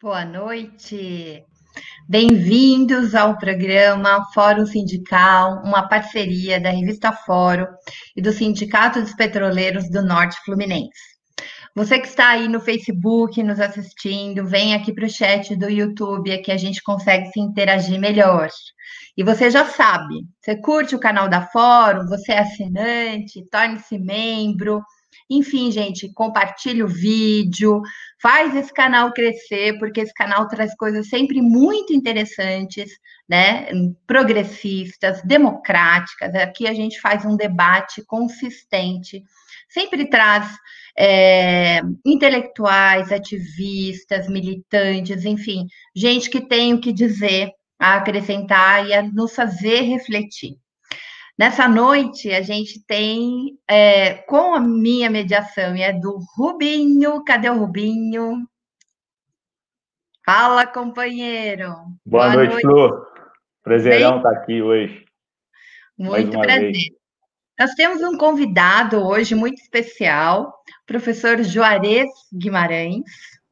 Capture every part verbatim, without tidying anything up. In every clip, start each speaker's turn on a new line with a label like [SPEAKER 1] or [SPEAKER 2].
[SPEAKER 1] Boa noite. Bem-vindos ao programa Fórum Sindical, uma parceria da revista Fórum e do Sindicato dos Petroleiros do Norte Fluminense. Você que está aí no Facebook nos assistindo, vem aqui para o chat do YouTube, é que a gente consegue se interagir melhor. E você já sabe, você curte o canal da Fórum, você é assinante, torne-se membro. Enfim, gente, compartilhe o vídeo, faz esse canal crescer, porque esse canal traz coisas sempre muito interessantes, né? Progressistas, democráticas. Aqui a gente faz um debate consistente, sempre traz é, intelectuais, ativistas, militantes, enfim, gente que tem o que dizer, a acrescentar e a nos fazer refletir. Nessa noite, a gente tem, é, com a minha mediação, e é do Rubinho. Cadê o Rubinho? Fala, companheiro.
[SPEAKER 2] Boa
[SPEAKER 1] Boa
[SPEAKER 2] noite,
[SPEAKER 1] noite.
[SPEAKER 2] Flor.
[SPEAKER 1] Bem,
[SPEAKER 2] Prazerão estar aqui hoje, mais
[SPEAKER 1] muito
[SPEAKER 2] uma vez.
[SPEAKER 1] prazer. Nós temos um convidado hoje muito especial, professor Juarez Guimarães.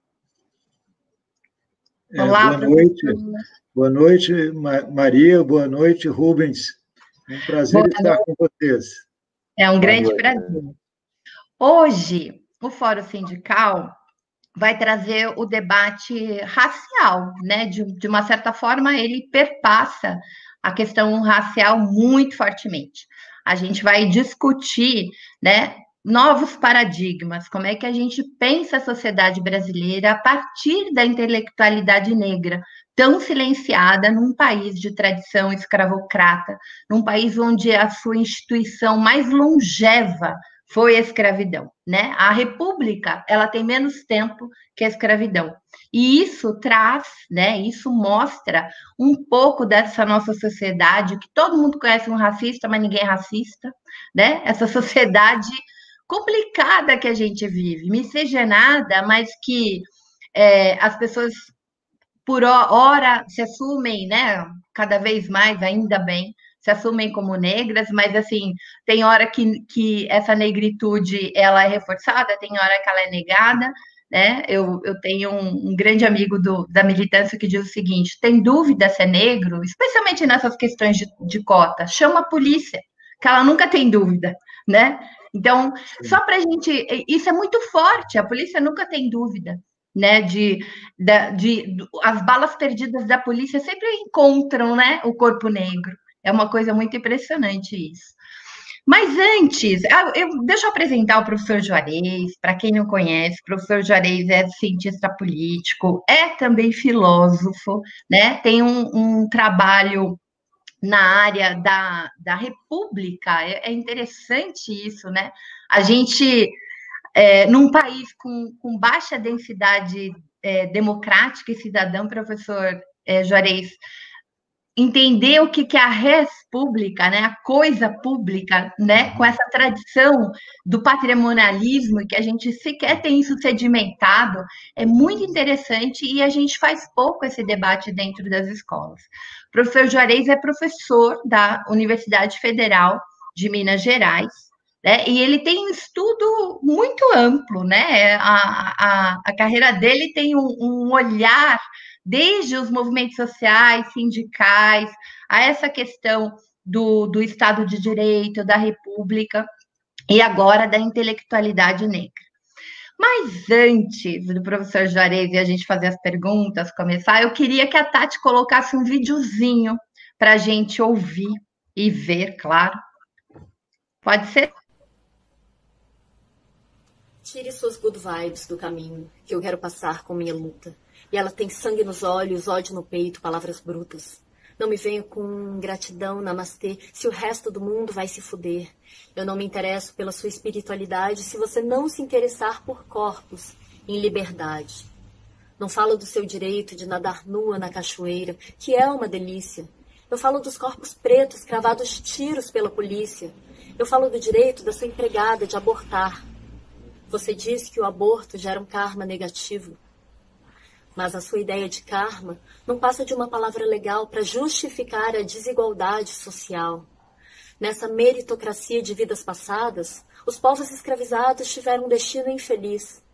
[SPEAKER 3] É,
[SPEAKER 1] Olá,
[SPEAKER 3] boa noite,
[SPEAKER 1] professor.
[SPEAKER 3] boa noite, Ma- Maria, boa noite, Rubens. Um prazer
[SPEAKER 1] Boa
[SPEAKER 3] estar
[SPEAKER 1] noite.
[SPEAKER 3] com vocês.
[SPEAKER 1] É um
[SPEAKER 2] Boa
[SPEAKER 1] grande
[SPEAKER 2] noite.
[SPEAKER 1] prazer. Hoje, o Fórum Sindical vai trazer o debate racial, né? De, de uma certa forma, ele perpassa a questão racial muito fortemente. A gente vai discutir, né, novos paradigmas, como é que a gente pensa a sociedade brasileira a partir da intelectualidade negra, tão silenciada num país de tradição escravocrata, num país onde a sua instituição mais longeva foi a escravidão, né? A república, ela tem menos tempo que a escravidão. E isso traz, né? Isso mostra um pouco dessa nossa sociedade, que todo mundo conhece um racista, mas ninguém é racista, né? Essa sociedade complicada que a gente vive, miscigenada, mas que é, as pessoas por hora se assumem, né? Cada vez mais, ainda bem, se assumem como negras, mas assim, tem hora que, que essa negritude ela é reforçada, tem hora que ela é negada, né? Eu, eu tenho um, um grande amigo do, da militância que diz o seguinte: tem dúvida se é negro, especialmente nessas questões de, de cota, chama a polícia, que ela nunca tem dúvida, né? Então, só para a gente. Isso é muito forte, a polícia nunca tem dúvida, né? De, de, de, as balas perdidas da polícia sempre encontram, né, o corpo negro. É uma coisa muito impressionante isso. Mas antes, eu, deixa eu apresentar o professor Juarez, para quem não conhece, o professor Juarez é cientista político, é também filósofo, né? Tem um, um trabalho na área da, da República, é, é interessante isso, né? A gente, é, num país com, com baixa densidade é, democrática e cidadã, professor é, Juarez, entender o que, que é a res pública, né, a coisa pública, né, com essa tradição do patrimonialismo, que a gente sequer tem isso sedimentado, é muito interessante e a gente faz pouco esse debate dentro das escolas. O professor Juarez é professor da Universidade Federal de Minas Gerais, né, e ele tem um estudo muito amplo, né, a, a, a carreira dele tem um, um olhar desde os movimentos sociais, sindicais, a essa questão do, do Estado de Direito, da República, e agora da intelectualidade negra. Mas antes do professor Juarez e a gente fazer as perguntas, começar, eu queria que a Tati colocasse um videozinho para a gente ouvir e ver, claro. Pode ser?
[SPEAKER 4] Tire suas good vibes do caminho que eu quero passar com minha luta. E ela tem sangue nos olhos, ódio no peito, palavras brutas. Não me venha com gratidão, namastê, se o resto do mundo vai se fuder. Eu não me interesso pela sua espiritualidade se você não se interessar por corpos em liberdade. Não falo do seu direito de nadar nua na cachoeira, que é uma delícia. Eu falo dos corpos pretos cravados tiros pela polícia. Eu falo do direito da sua empregada de abortar. Você diz que o aborto gera um karma negativo. Mas a sua ideia de karma não passa de uma palavra legal para justificar a desigualdade social. Nessa meritocracia de vidas passadas, os povos escravizados tiveram um destino infeliz.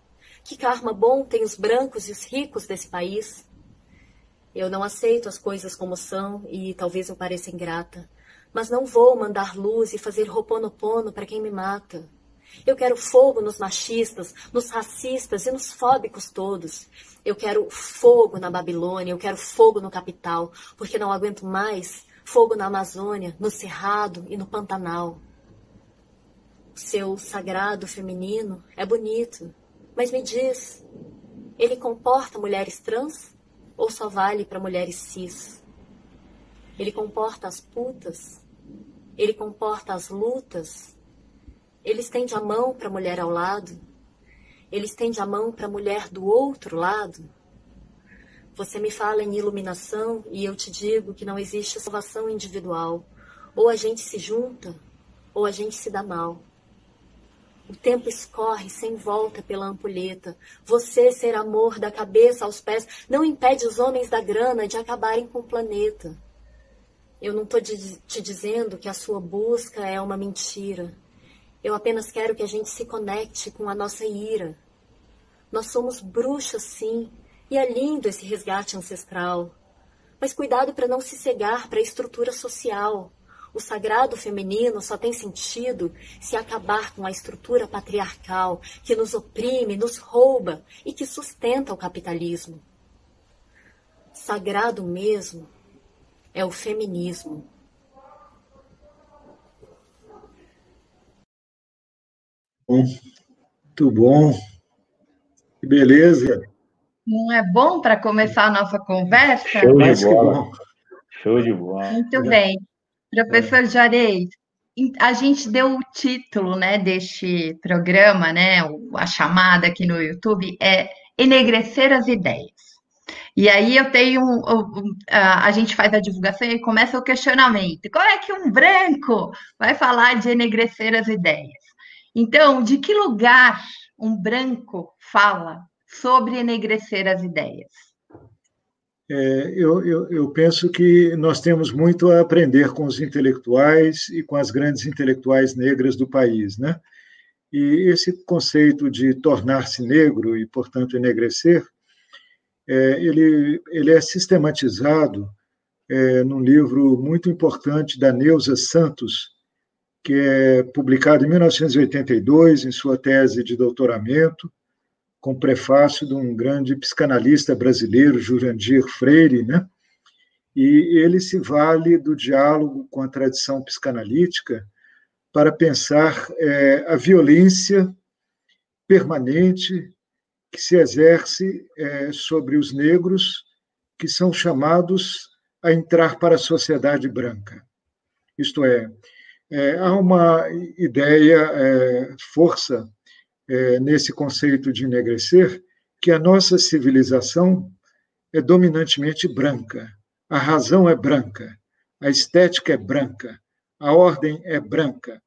[SPEAKER 4] Que karma bom tem os brancos e os ricos desse país? Eu não aceito as coisas como são e talvez eu pareça ingrata, mas não vou mandar luz e fazer roponopono para quem me mata. Eu quero fogo nos machistas, nos racistas e nos fóbicos todos. Eu quero fogo na Babilônia, eu quero fogo no capital, porque não aguento mais fogo na Amazônia, no Cerrado e no Pantanal. O seu sagrado feminino é bonito, mas me diz, ele comporta mulheres trans ou só vale para mulheres cis? Ele comporta as putas? Ele comporta as lutas? Ele estende a mão para a mulher ao lado? Ele estende a mão para a mulher do outro lado? Você me fala em iluminação e eu te digo que não existe salvação individual. Ou a gente se junta, ou a gente se dá mal. O tempo escorre sem volta pela ampulheta. Você ser amor da cabeça aos pés não impede os homens da grana de acabarem com o planeta. Eu não estou te dizendo que a sua busca é uma mentira. Eu apenas quero que a gente se conecte com a nossa ira. Nós somos bruxas, sim, e é lindo esse resgate ancestral. Mas cuidado para não se cegar para a estrutura social. O sagrado feminino só tem sentido se acabar com a estrutura patriarcal que nos oprime, nos rouba e que sustenta o capitalismo. Sagrado mesmo é o feminismo.
[SPEAKER 3] Bom, muito bom. Que beleza.
[SPEAKER 1] Não é bom para começar a nossa conversa?
[SPEAKER 2] Show
[SPEAKER 3] Mais
[SPEAKER 2] de
[SPEAKER 3] que
[SPEAKER 2] bola.
[SPEAKER 3] bom.
[SPEAKER 2] Show de bola.
[SPEAKER 1] Muito bem. Professor Juarez, a gente deu o título, né, deste programa, né, a chamada aqui no YouTube é Enegrecer as Ideias. E aí eu tenho, a gente faz a divulgação e começa o questionamento. Como é que um branco vai falar de enegrecer as ideias? Então, de que lugar um branco fala sobre enegrecer as ideias?
[SPEAKER 3] É, eu, eu, eu penso que nós temos muito a aprender com os intelectuais e com as grandes intelectuais negras do país, né? E esse conceito de tornar-se negro e, portanto, enegrecer, é, ele, ele é sistematizado é, num livro muito importante da Neuza Santos, que é publicado em mil novecentos e oitenta e dois, em sua tese de doutoramento, com prefácio de um grande psicanalista brasileiro, Jurandir Freire, né? E ele se vale do diálogo com a tradição psicanalítica para pensar é, a violência permanente que se exerce é, sobre os negros que são chamados a entrar para a sociedade branca. Isto é, é há uma ideia, é, força, É, nesse conceito de enegrecer, que a nossa civilização é dominantemente branca, a razão é branca, a estética é branca, a ordem é branca,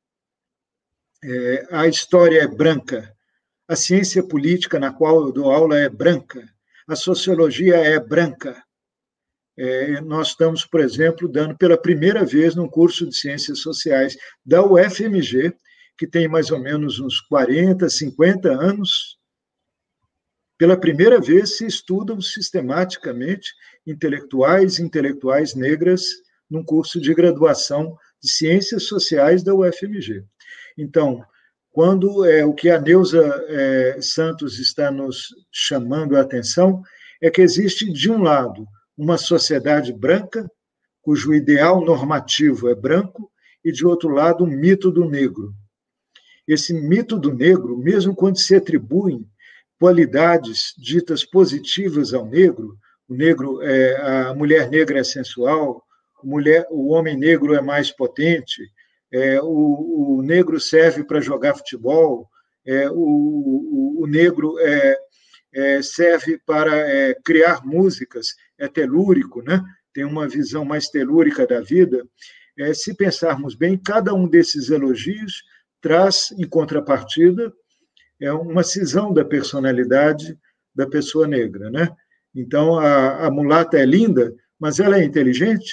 [SPEAKER 3] é, a história é branca, a ciência política na qual eu dou aula é branca, a sociologia é branca. É, nós estamos, por exemplo, dando pela primeira vez num curso de Ciências Sociais da U F M G, que tem mais ou menos uns quarenta, cinquenta anos, pela primeira vez se estudam sistematicamente intelectuais e intelectuais negras num curso de graduação de Ciências Sociais da U F M G. Então, quando é, o que a Neuza é, Santos está nos chamando a atenção é que existe, de um lado, uma sociedade branca, cujo ideal normativo é branco, e, de outro lado, um mito do negro. Esse mito do negro, mesmo quando se atribuem qualidades ditas positivas ao negro, o negro, é, a mulher negra é sensual, a mulher, o homem negro é mais potente, é, o, o negro serve para jogar futebol, é, o, o, o negro é, é, serve para é, criar músicas, é telúrico, né? Tem uma visão mais telúrica da vida. É, se pensarmos bem, cada um desses elogios traz, em contrapartida, é uma cisão da personalidade da pessoa negra, né? Então, a, a mulata é linda, mas ela é inteligente?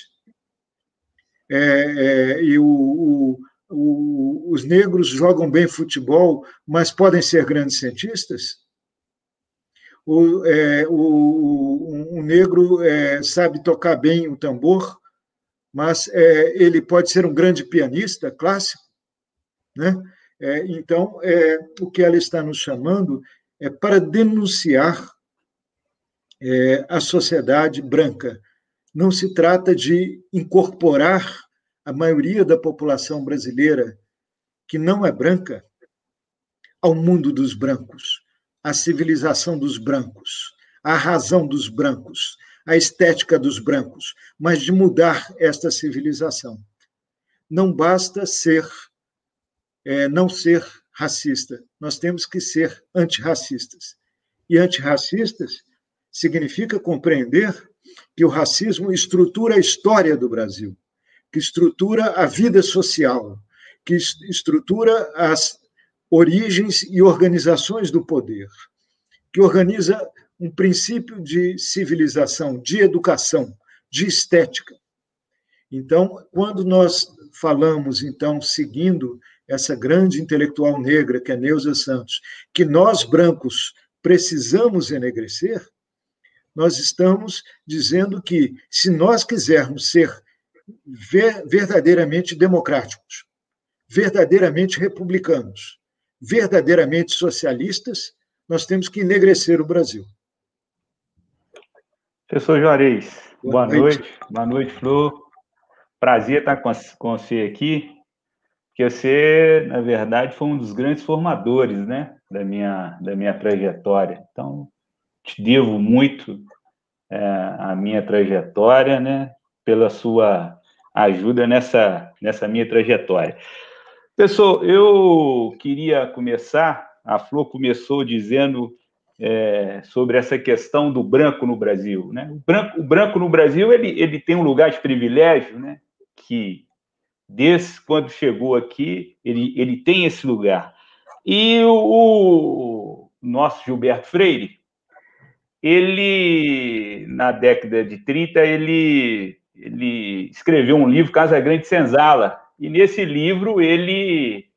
[SPEAKER 3] É, é, e o, o, o, os negros jogam bem futebol, mas podem ser grandes cientistas? o, é, o, um negro é, sabe tocar bem o tambor, mas é, ele pode ser um grande pianista clássico, né? É, então, é, o que ela está nos chamando é para denunciar é, a sociedade branca. Não se trata de incorporar a maioria da população brasileira, que não é branca, ao mundo dos brancos, à civilização dos brancos, à razão dos brancos, à estética dos brancos, mas de mudar esta civilização. Não basta ser, é, não ser racista, nós temos que ser antirracistas. E antirracistas significa compreender que o racismo estrutura a história do Brasil, que estrutura a vida social, que estrutura as origens e organizações do poder, que organiza um princípio de civilização, de educação, de estética. Então, quando nós falamos, então, seguindo essa grande intelectual negra, que é Neuza Santos, que nós, brancos, precisamos enegrecer, nós estamos dizendo que, se nós quisermos ser verdadeiramente democráticos, verdadeiramente republicanos, verdadeiramente socialistas, nós temos que enegrecer o Brasil.
[SPEAKER 2] Professor Juarez, boa, boa noite. noite. Boa noite, Flor. Prazer estar com, com você aqui, porque você, na verdade, foi um dos grandes formadores, né, da minha, da minha trajetória. Então, te devo muito é, a minha trajetória, né, pela sua ajuda nessa, nessa minha trajetória. Pessoal, eu queria começar, a Flor começou dizendo é, sobre essa questão do branco no Brasil, né? O branco, o branco no Brasil, ele, ele tem um lugar de privilégio, né? Que desde quando chegou aqui, ele, ele tem esse lugar. E o, o nosso Gilberto Freire, ele, na década de trinta, ele, ele escreveu um livro, Casa Grande Senzala, e nesse livro ele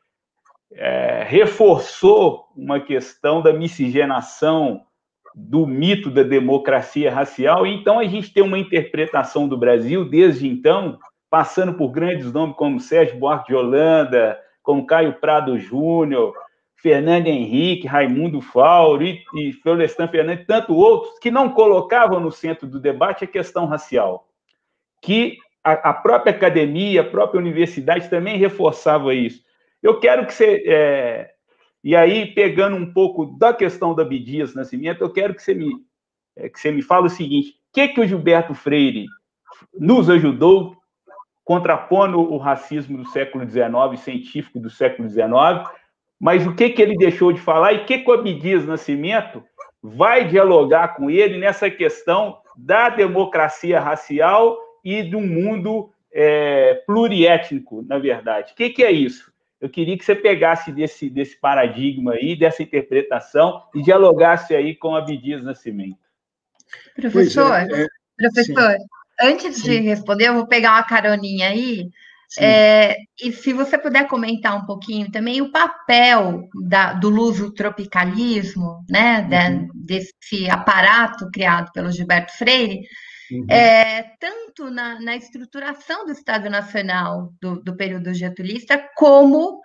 [SPEAKER 2] é, reforçou uma questão da miscigenação do mito da democracia racial, e então a gente tem uma interpretação do Brasil, desde então, passando por grandes nomes como Sérgio Buarque de Holanda, como Caio Prado Júnior, Fernando Henrique, Raimundo Fauro e, e Florestan Fernandes, e tanto outros, que não colocavam no centro do debate a questão racial, que a, a própria academia, a própria universidade também reforçava isso. Eu quero que você... É, e aí, pegando um pouco da questão da Abdias Nascimento, eu quero que você me, é, que você me fale o seguinte: o que, que o Gilberto Freire nos ajudou, contrapondo o racismo do século dezenove, científico do século dezenove, mas o que, que ele deixou de falar e o que, que o Abdias Nascimento vai dialogar com ele nessa questão da democracia racial e do mundo é, pluriétnico, na verdade. O que, que é isso? Eu queria que você pegasse desse, desse paradigma aí, dessa interpretação, e dialogasse aí com Abdias Nascimento.
[SPEAKER 1] Professor, é, é, professor, sim. antes sim. de responder, eu vou pegar uma caroninha aí, é, e se você puder comentar um pouquinho também o papel da, do luso-tropicalismo, né, uhum. de, desse aparato criado pelo Gilberto Freire, Uhum. É, tanto na, na estruturação do Estado Nacional do, do período getulista, como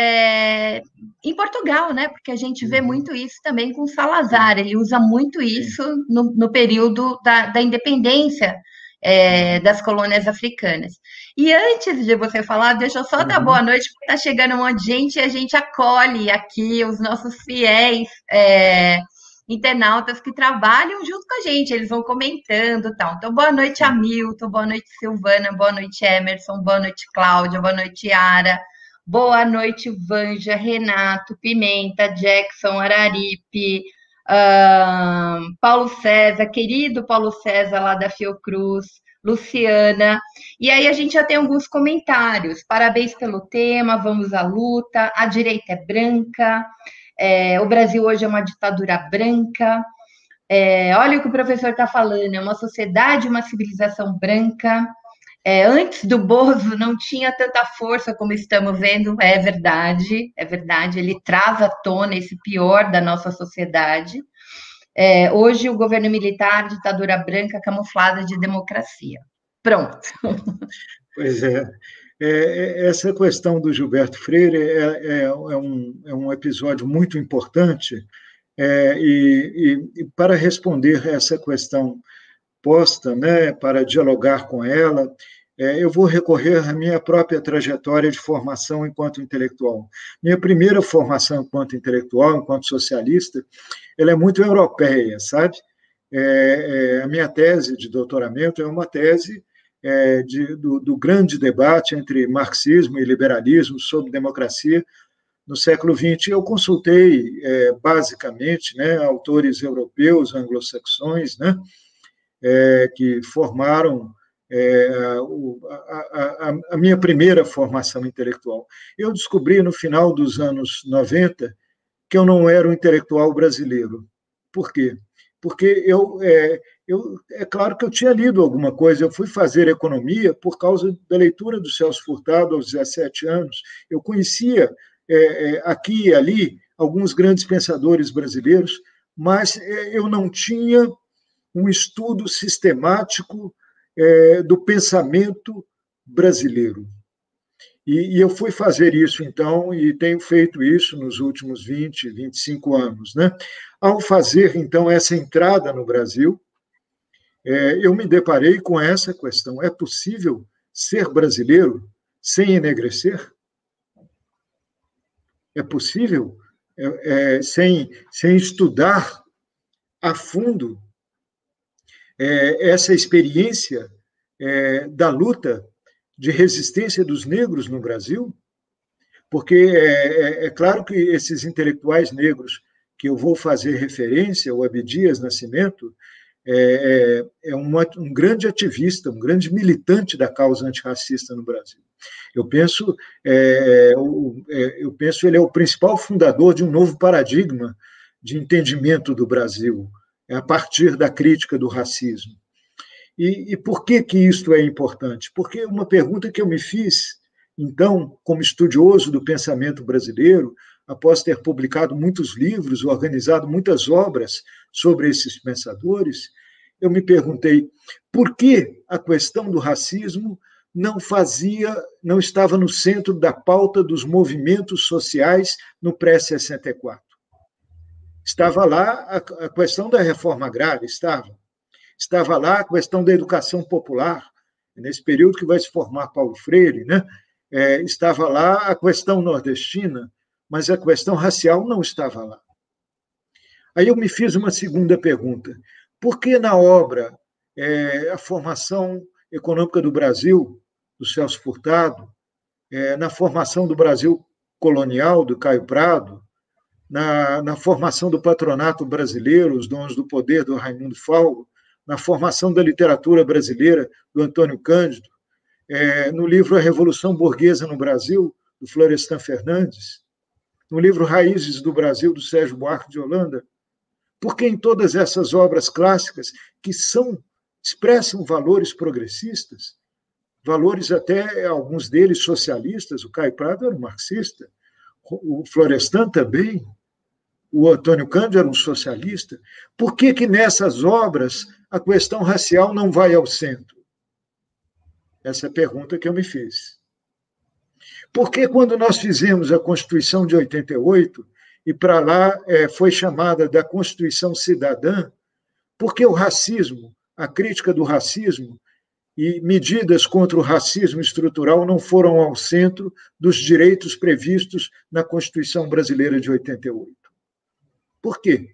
[SPEAKER 1] é, em Portugal, né? Porque a gente vê muito isso também com Salazar, ele usa muito isso no, no período da, da independência é, das colônias africanas. E antes de você falar, deixa eu só uhum. dar boa noite, porque está chegando um monte de gente e a gente acolhe aqui os nossos fiéis é, internautas que trabalham junto com a gente, eles vão comentando e tal. Então, boa noite, Hamilton, boa noite, Silvana, boa noite, Emerson, boa noite, Cláudia, boa noite, Yara, boa noite, Vanja, Renato, Pimenta, Jackson, Araripe, uh, Paulo César, querido Paulo César, lá da Fiocruz, Luciana, e aí a gente já tem alguns comentários. Parabéns pelo tema, vamos à luta, a direita é branca, É, o Brasil hoje é uma ditadura branca, é, olha o que o professor está falando, é uma sociedade, uma civilização branca, é, antes do Bozo não tinha tanta força como estamos vendo, é verdade, é verdade, ele traz à tona esse pior da nossa sociedade, É, hoje, o governo militar, ditadura branca camuflada de democracia. Pronto.
[SPEAKER 3] Pois é. É, essa questão do Gilberto Freire é, é, é, um, é um episódio muito importante, é, e, e, e para responder essa questão posta, né, para dialogar com ela, é, eu vou recorrer à minha própria trajetória de formação enquanto intelectual. Minha primeira formação enquanto intelectual, enquanto socialista, ela é muito europeia, sabe? É, é, a minha tese de doutoramento é uma tese É, de, do, do grande debate entre marxismo e liberalismo sobre democracia no século vinte. Eu consultei, é, basicamente, né, autores europeus, anglo-saxões, né, é, que formaram é, o, a, a, a minha primeira formação intelectual. Eu descobri, no final dos anos noventa, que eu não era um intelectual brasileiro. Por quê? Porque eu, é, eu, é claro que eu tinha lido alguma coisa, eu fui fazer economia por causa da leitura do Celso Furtado aos dezessete anos, eu conhecia é, é, aqui e ali alguns grandes pensadores brasileiros, mas é, eu não tinha um estudo sistemático é, do pensamento brasileiro. E, e eu fui fazer isso, então, e tenho feito isso nos últimos vinte, vinte e cinco anos, né? Ao fazer, então, essa entrada no Brasil, é, eu me deparei com essa questão: é possível ser brasileiro sem enegrecer? É possível é, é, sem, sem estudar a fundo é, essa experiência é, da luta de resistência dos negros no Brasil? Porque é, é, é claro que esses intelectuais negros que eu vou fazer referência, o Abdias Nascimento, é, é uma, um grande ativista, um grande militante da causa antirracista no Brasil. Eu penso, é, é, eu penso ele é o principal fundador de um novo paradigma de entendimento do Brasil, a partir da crítica do racismo. E, e por que que isso é importante? Porque uma pergunta que eu me fiz, então, como estudioso do pensamento brasileiro, após ter publicado muitos livros, organizado muitas obras sobre esses pensadores, eu me perguntei por que a questão do racismo não fazia, não estava no centro da pauta dos movimentos sociais no pré-sessenta e quatro. Estava lá a, a questão da reforma agrária, estava. Estava lá a questão da educação popular, nesse período que vai se formar Paulo Freire, né? É, estava lá a questão nordestina, mas a questão racial não estava lá. Aí eu me fiz uma segunda pergunta: por que na obra é, A Formação Econômica do Brasil, do Celso Furtado, é, na Formação do Brasil Colonial, do Caio Prado, na, na Formação do Patronato Brasileiro, Os Dons do Poder, do Raimundo Falgo, na Formação da Literatura Brasileira, do Antônio Cândido, é, no livro A Revolução Burguesa no Brasil, do Florestan Fernandes, no livro Raízes do Brasil, do Sérgio Buarque de Holanda, porque em todas essas obras clássicas, que são, expressam valores progressistas, valores até, alguns deles, socialistas, o Caio Prado era um marxista, o Florestan também, o Antônio Cândido era um socialista, por que que nessas obras a questão racial não vai ao centro? Essa é a pergunta que eu me fiz. Porque quando nós fizemos a Constituição de oitenta e oito, e para lá é, foi chamada da Constituição Cidadã, porque o racismo, a crítica do racismo e medidas contra o racismo estrutural não foram ao centro dos direitos previstos na Constituição Brasileira de oitenta e oito. Por quê?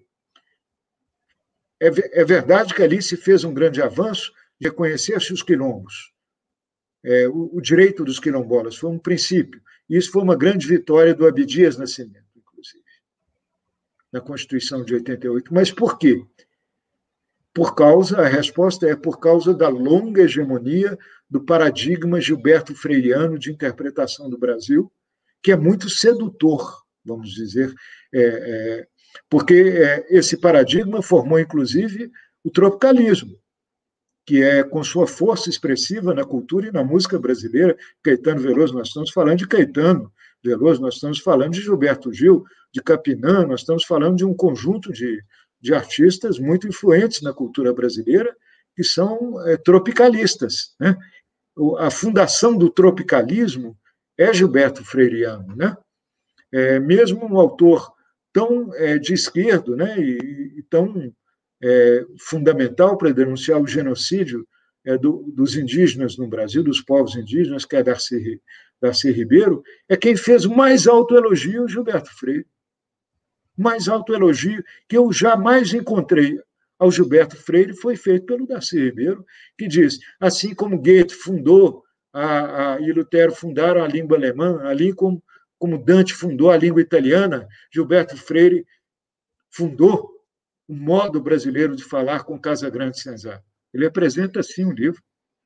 [SPEAKER 3] É, é verdade que ali se fez um grande avanço de reconhecer-se os quilombos. É, o, o direito dos quilombolas foi um princípio. E isso foi uma grande vitória do Abdias Nascimento, inclusive, na Constituição de oitenta e oito. Mas por quê? Por causa, a resposta é por causa da longa hegemonia do paradigma gilberto freiriano de interpretação do Brasil, que é muito sedutor, vamos dizer, é, é, porque é, esse paradigma formou, inclusive, o tropicalismo, que é com sua força expressiva na cultura e na música brasileira. Caetano Veloso, nós estamos falando de Caetano Veloso, nós estamos falando de Gilberto Gil, de Capinã, nós estamos falando de um conjunto de, de artistas muito influentes na cultura brasileira, que são é, tropicalistas, né? A fundação do tropicalismo é Gilberto Freiriano, né? É, mesmo um autor tão é, de esquerda, né, e, e tão é, fundamental para denunciar o genocídio é, do, dos indígenas no Brasil, dos povos indígenas, que é Darcy, Darcy Ribeiro, é quem fez o mais alto elogio Gilberto Freire. O mais alto elogio que eu jamais encontrei ao Gilberto Freire foi feito pelo Darcy Ribeiro, que diz, assim como Goethe fundou a, a, e Lutero fundaram a língua alemã, ali como, como Dante fundou a língua italiana, Gilberto Freire fundou o modo brasileiro de falar com Casagrande Senzala. Ele apresenta, sim, um livro.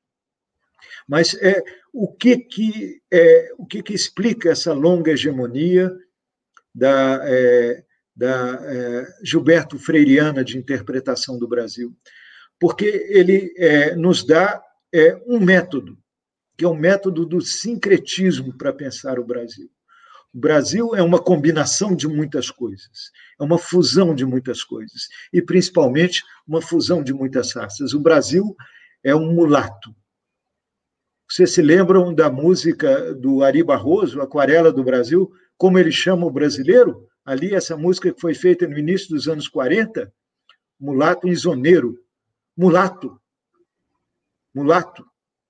[SPEAKER 3] Mas é, o, que, que, é, o que, que explica essa longa hegemonia da... É, da é, Gilberto Freiriana de interpretação do Brasil? Porque ele é, nos dá é, um método, que é o método do sincretismo para pensar o Brasil. O Brasil é uma combinação de muitas coisas, é uma fusão de muitas coisas, e principalmente uma fusão de muitas raças. O Brasil é um mulato. Vocês se lembram da música do Ari Barroso, Aquarela do Brasil, como ele chama o brasileiro? Ali, essa música que foi feita no início dos anos quarenta, mulato insoneiro. Mulato. Mulato.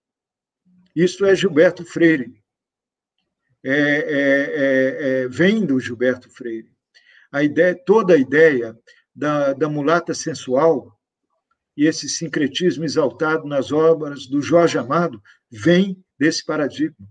[SPEAKER 3] Isso é Gilberto Freire. É, é, é, é, vem do Gilberto Freire. A ideia, toda a ideia da, da mulata sensual e esse sincretismo exaltado nas obras do Jorge Amado vem desse paradigma.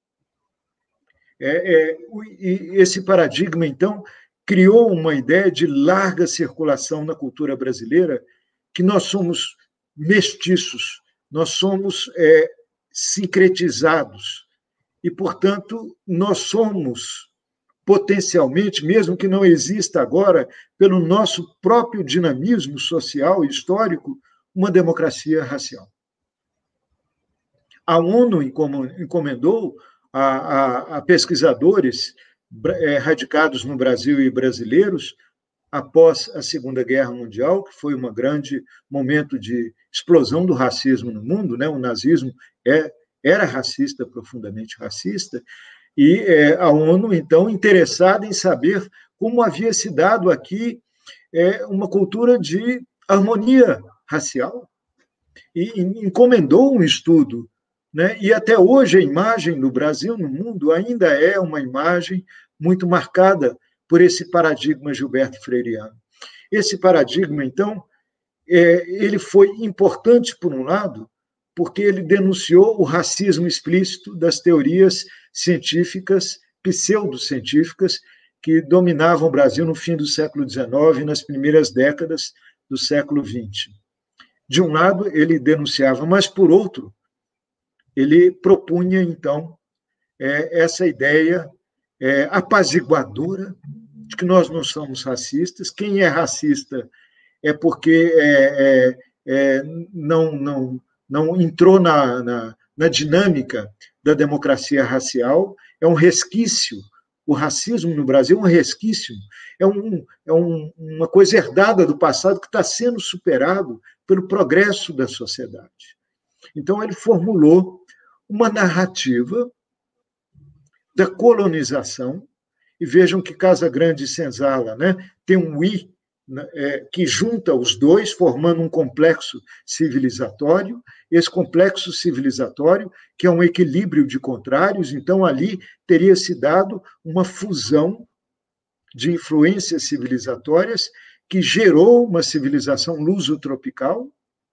[SPEAKER 3] É, é, e esse paradigma, então, criou uma ideia de larga circulação na cultura brasileira, que nós somos mestiços, nós somos é, sincretizados, e, portanto, nós somos potencialmente, mesmo que não exista agora, pelo nosso próprio dinamismo social e histórico, uma democracia racial. A ONU encomendou a, a, a pesquisadores é, radicados no Brasil e brasileiros, após a Segunda Guerra Mundial, que foi um grande momento de explosão do racismo no mundo, né? O nazismo é, era racista, profundamente racista, e é, a ONU, então, interessada em saber como havia se dado aqui é, uma cultura de harmonia racial, e encomendou um estudo, né? E até hoje a imagem do Brasil no mundo ainda é uma imagem muito marcada por esse paradigma Gilberto Freiriano. Esse paradigma, então, é, ele foi importante, por um lado, porque ele denunciou o racismo explícito das teorias científicas, pseudocientíficas, que dominavam o Brasil no fim do século dezenove e nas primeiras décadas do século vinte. De um lado, ele denunciava, mas, por outro, ele propunha, então, é, essa ideia é, apaziguadora de que nós não somos racistas. Quem é racista é porque é, é, é, não, não, não entrou na, na, na dinâmica da democracia racial, é um resquício. O racismo no Brasil é um resquício, é, um, é um, uma coisa herdada do passado que está sendo superado pelo progresso da sociedade. Então, ele formulou uma narrativa da colonização, e vejam que Casagrande Senzala, né, tem um I, né, é, que junta os dois, formando um complexo civilizatório, esse complexo civilizatório, que é um equilíbrio de contrários, então ali teria se dado uma fusão de influências civilizatórias que gerou uma civilização luso-tropical,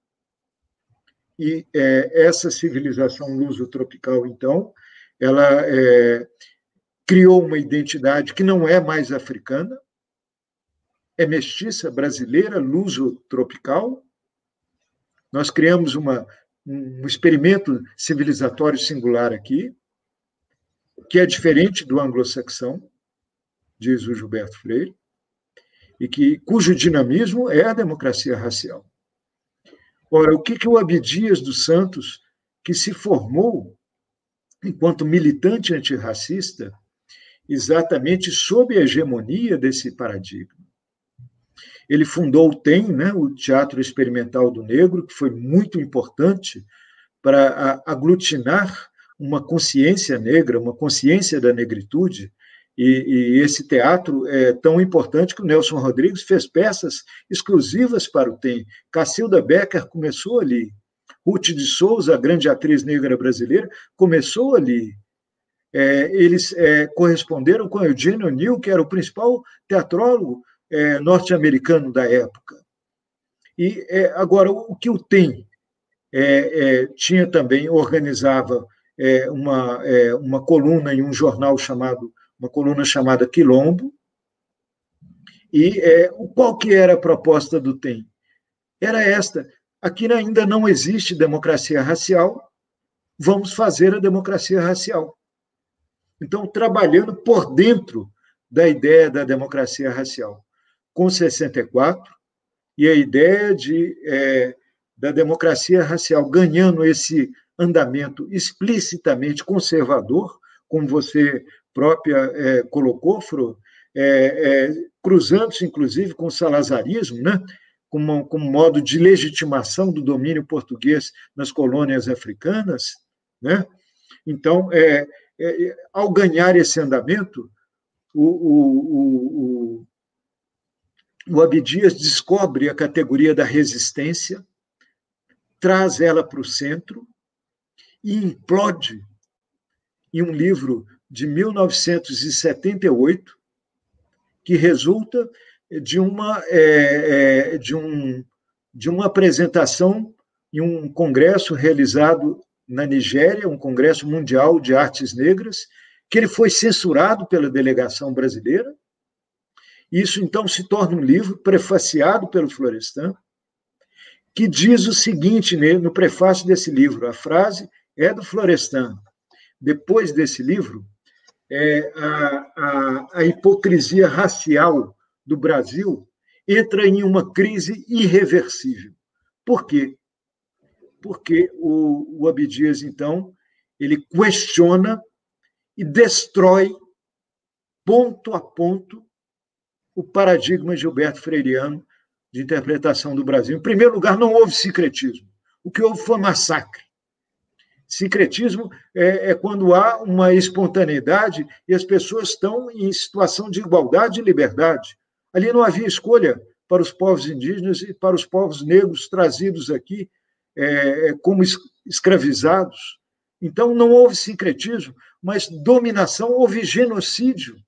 [SPEAKER 3] e é, essa civilização luso-tropical, então, ela é, criou uma identidade que não é mais africana, é mestiça, brasileira, luso-tropical. Nós criamos uma, um experimento civilizatório singular aqui, que é diferente do anglo-saxão, diz o Gilberto Freire, e que, cujo dinamismo é a democracia racial. Ora, o que, que o Abdias dos Santos, que se formou enquanto militante antirracista, exatamente sob a hegemonia desse paradigma, Ele fundou o T E M, né, o Teatro Experimental do Negro, que foi muito importante para aglutinar uma consciência negra, uma consciência da negritude, e, e esse teatro é tão importante que o Nelson Rodrigues fez peças exclusivas para o T E M. Cacilda Becker começou ali, Ruth de Souza, a grande atriz negra brasileira, começou ali. É, eles é, corresponderam com Eugene O'Neill, que era o principal teatrólogo é, norte-americano da época. E é, agora, o que o T E M é, é, tinha também, organizava é, uma, é, uma coluna em um jornal chamado, uma coluna chamada Quilombo, e é, qual que era a proposta do T E M? Era esta: aqui ainda não existe democracia racial, vamos fazer a democracia racial. Então, trabalhando por dentro da ideia da democracia racial. Com sessenta e quatro, e a ideia de, é, da democracia racial ganhando esse andamento explicitamente conservador, como você própria é, colocou, Fro, é, é, cruzando-se, inclusive, com o salazarismo, né? como, como modo de legitimação do domínio português nas colônias africanas, né? Então, é, é, ao ganhar esse andamento, o, o, o, o Abdias descobre a categoria da resistência, traz ela para o centro e implode em um livro de mil novecentos e setenta e oito, que resulta de uma, é, é, de um, de uma apresentação em um congresso realizado na Nigéria, um congresso mundial de artes negras, que ele foi censurado pela delegação brasileira. Isso, então, se torna um livro prefaciado pelo Florestan, que diz o seguinte no prefácio desse livro, a frase é do Florestan: depois desse livro, é, a, a, a hipocrisia racial do Brasil entra em uma crise irreversível. Por quê? Porque o, o Abdias, então, ele questiona e destrói, ponto a ponto, o paradigma Gilberto Freiriano de interpretação do Brasil. Em primeiro lugar, não houve sincretismo. O que houve foi massacre. Sincretismo é, é quando há uma espontaneidade e as pessoas estão em situação de igualdade e liberdade. Ali não havia escolha para os povos indígenas e para os povos negros trazidos aqui é, como escravizados. Então, não houve sincretismo, mas dominação, houve genocídio.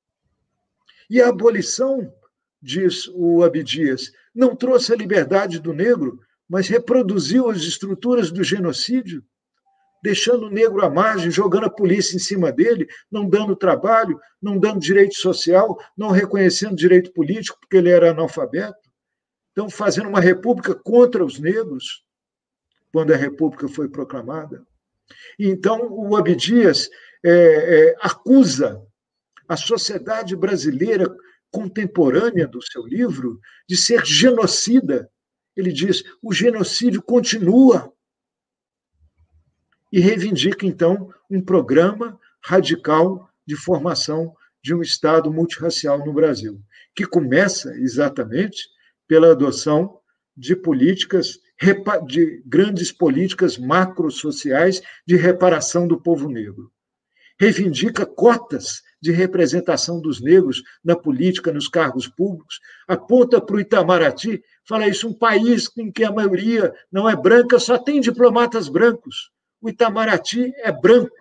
[SPEAKER 3] E a abolição, diz o Abdias, não trouxe a liberdade do negro, mas reproduziu as estruturas do genocídio, deixando o negro à margem, jogando a polícia em cima dele, não dando trabalho, não dando direito social, não reconhecendo direito político, porque ele era analfabeto. Então, fazendo uma república contra os negros, quando a república foi proclamada. Então, o Abdias é, é, acusa a sociedade brasileira contemporânea do seu livro de ser genocida. Ele diz: o genocídio continua. E reivindica, então, um programa radical de formação de um Estado multirracial no Brasil, que começa exatamente pela adoção de políticas, de grandes políticas macrosociais de reparação do povo negro. Reivindica cotas de representação dos negros na política, nos cargos públicos, aponta para o Itamaraty, fala isso, um país em que a maioria não é branca, só tem diplomatas brancos. O Itamaraty é branco.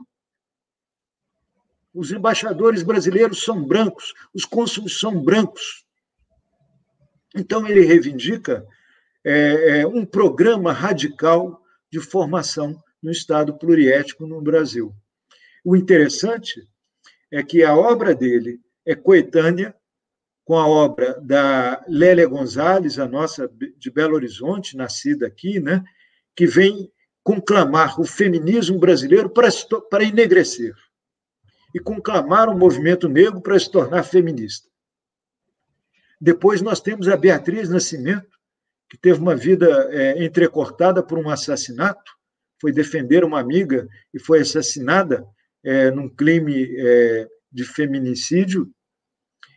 [SPEAKER 3] Os embaixadores brasileiros são brancos, os cônsules são brancos. Então, ele reivindica é, é, um programa radical de formação no Estado pluriétnico no Brasil. O interessante é que a obra dele é coetânea com a obra da Lélia Gonzalez, a nossa de Belo Horizonte, nascida aqui, né, que vem conclamar o feminismo brasileiro para, para enegrecer e conclamar o movimento negro para se tornar feminista. Depois nós temos a Beatriz Nascimento, que teve uma vida é, entrecortada por um assassinato, foi defender uma amiga e foi assassinada é, num crime é, de feminicídio.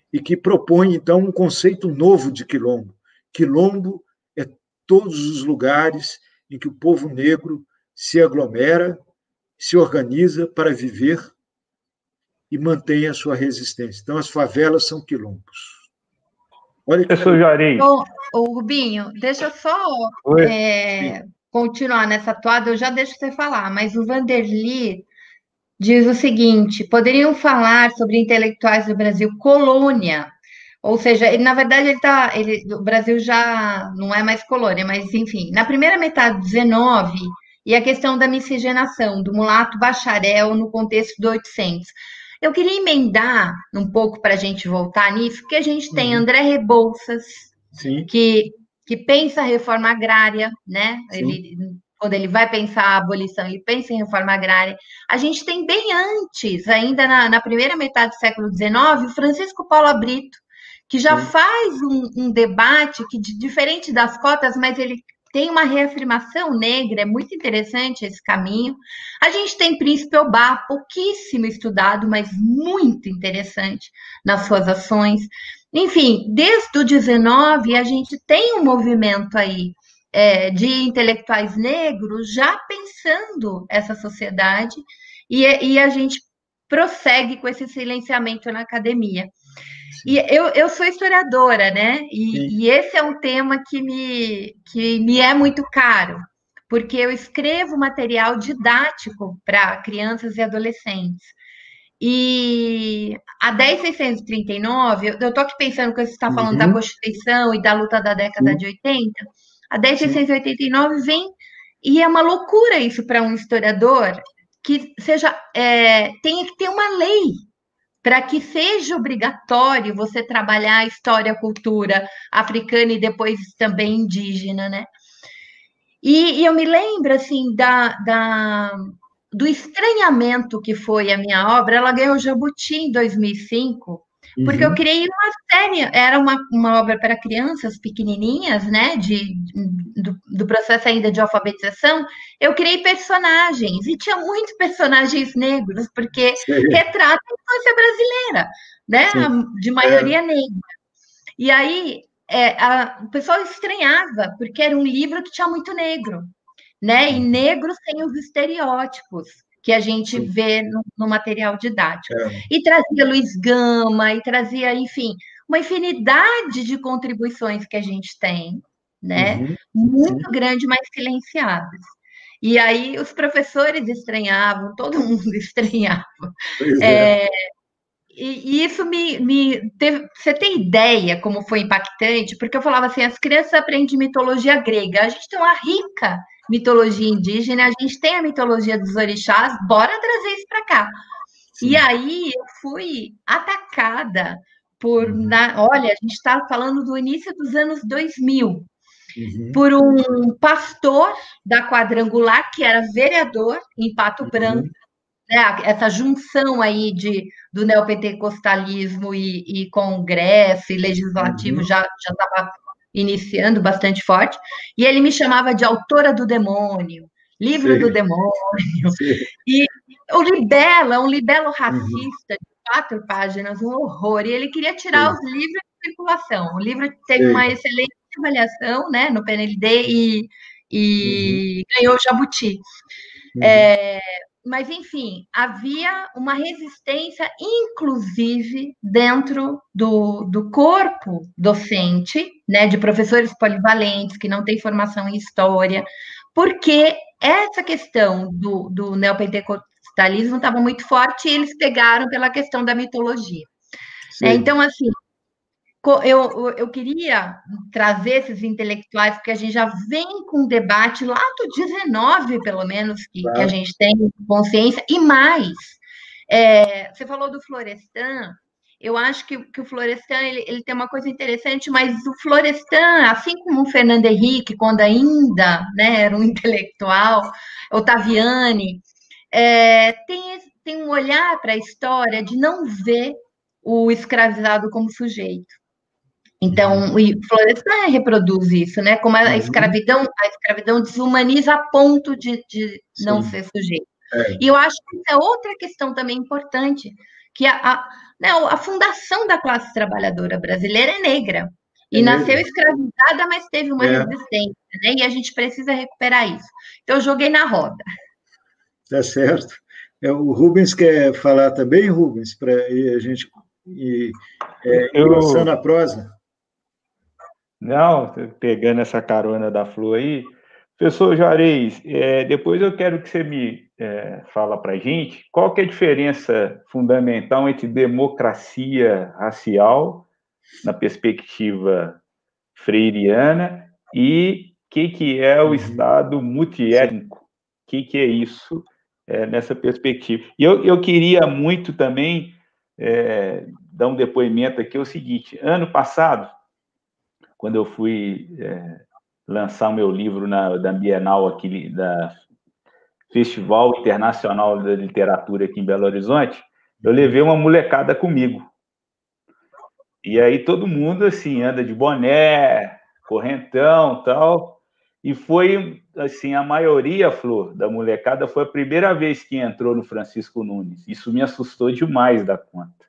[SPEAKER 3] e que propõe, então, um conceito novo de quilombo. Quilombo é todos os lugares em que o povo negro se aglomera, se organiza para viver e mantém a sua resistência. Então, as favelas são quilombos.
[SPEAKER 2] Olha que... Professor Juarez.
[SPEAKER 1] Ô, ô, Rubinho, deixa eu só é, continuar nessa toada, eu já deixo você falar, mas o Vanderly diz o seguinte: poderiam falar sobre intelectuais do Brasil colônia, ou seja, ele, na verdade, ele tá, ele, o Brasil já não é mais colônia, mas, enfim, na primeira metade do dezenove, e a questão da miscigenação, do mulato bacharel no contexto do oitocentos. Eu queria emendar um pouco para a gente voltar nisso, porque a gente tem uhum. André Rebouças, que, que pensa a reforma agrária, né? Ele, quando ele vai pensar a abolição, ele pensa em reforma agrária. A gente tem bem antes, ainda na, na primeira metade do século dezenove, o Francisco Paula Brito, que já Sim. faz um, um debate que, diferente das cotas, mas ele tem uma reafirmação negra, é muito interessante esse caminho. A gente tem Príncipe Obá, pouquíssimo estudado, mas muito interessante nas suas ações. Enfim, desde o dezenove, a gente tem um movimento aí é, de intelectuais negros já pensando essa sociedade, e, e a gente prossegue com esse silenciamento na academia. E eu, eu sou historiadora, né? E, e esse é um tema que me, que me é muito caro, porque eu escrevo material didático para crianças e adolescentes. E a dez mil seiscentos e trinta e nove, eu estou aqui pensando que você está falando uhum. da Constituição e da luta da década Sim. de oitenta, a dez mil seiscentos e oitenta e nove vem, e é uma loucura isso para um historiador, que seja, é, tenha que ter uma lei para que seja obrigatório você trabalhar a história, a cultura africana e depois também indígena, né? E, e eu me lembro, assim, da, da, do estranhamento que foi a minha obra. Ela ganhou o Jabuti em dois mil e cinco, porque uhum. eu criei uma série, era uma, uma obra para crianças pequenininhas, né, de, do, do processo ainda de alfabetização. Eu criei personagens, e tinha muitos personagens negros, porque Sim. retrata a infância brasileira, né, Sim. de maioria é. negra. E aí, é, a, o pessoal estranhava, porque era um livro que tinha muito negro, né, e negros têm os estereótipos que a gente Sim. vê no, no material didático. É. E trazia Luiz Gama, e trazia, enfim, uma infinidade de contribuições que a gente tem, né? Uhum. Muito Sim. grande, mas silenciadas. E aí os professores estranhavam, todo mundo estranhava. É. É, e, e isso me... me teve, você tem ideia como foi impactante? Porque eu falava assim, as crianças aprendem mitologia grega, a gente tem uma rica mitologia indígena, a gente tem a mitologia dos orixás, bora trazer isso para cá. Sim. E aí eu fui atacada por, uhum. na, olha, a gente está falando do início dos anos dois mil, uhum. por um pastor da Quadrangular, que era vereador em Pato uhum. Branco, né, essa junção aí de, do neopentecostalismo e, e congresso e legislativo uhum. já estava iniciando bastante forte, e ele me chamava de autora do demônio, livro Sim. do demônio, Sim. e o libelo, é um libelo racista, uhum. de quatro páginas, um horror, e ele queria tirar Sim. os livros de circulação. O livro teve Sim. uma excelente avaliação, né, no P N L D, e, e uhum. ganhou o Jabuti. Uhum. É, mas, enfim, havia uma resistência, inclusive, dentro do, do corpo docente, né, de professores polivalentes, que não têm formação em história, porque essa questão do, do neopentecostalismo estava muito forte e eles pegaram pela questão da mitologia. Né? Então, assim, eu, eu queria trazer esses intelectuais, porque a gente já vem com um debate lá do dezenove, pelo menos, que, claro. que a gente tem consciência, e mais. É, você falou do Florestan, eu acho que, que o Florestan ele, ele tem uma coisa interessante, mas o Florestan, assim como o Fernando Henrique, quando ainda né, era um intelectual, Ottaviani, é, tem, tem um olhar para a história de não ver o escravizado como sujeito. Então, o Florestan reproduz isso, né? Como a escravidão, a escravidão desumaniza a ponto de, de não ser sujeito. É. E eu acho que essa é outra questão também importante, que a, a, Não, a fundação da classe trabalhadora brasileira é negra. E
[SPEAKER 3] É
[SPEAKER 1] nasceu
[SPEAKER 3] negra.
[SPEAKER 1] escravizada, mas teve uma
[SPEAKER 3] É,
[SPEAKER 1] resistência, né? E a gente precisa recuperar isso. Então, eu joguei na roda.
[SPEAKER 3] tá certo. É, o Rubens quer falar também, Rubens, para a gente ir é, engrossando
[SPEAKER 2] Eu,
[SPEAKER 3] a prosa.
[SPEAKER 2] não, pegando essa carona da Flor aí, professor Juarez, é, depois eu quero que você me é, fala para a gente qual que é a diferença fundamental entre democracia racial, na perspectiva freiriana, e o que, que é o
[SPEAKER 3] Uhum.
[SPEAKER 2] Estado multiétnico, o que, que é isso é, nessa perspectiva. E eu, eu queria muito também é, dar um depoimento aqui, é o seguinte, ano passado, quando eu fui é, lançar o meu livro na, da Bienal aqui, da Festival Internacional da Literatura aqui em Belo Horizonte, eu levei uma molecada comigo. E aí todo mundo, assim, anda de boné, correntão, tal, e foi, assim, a maioria, Flor, da molecada, foi a primeira vez que entrou no Francisco Nunes. Isso me assustou demais da conta.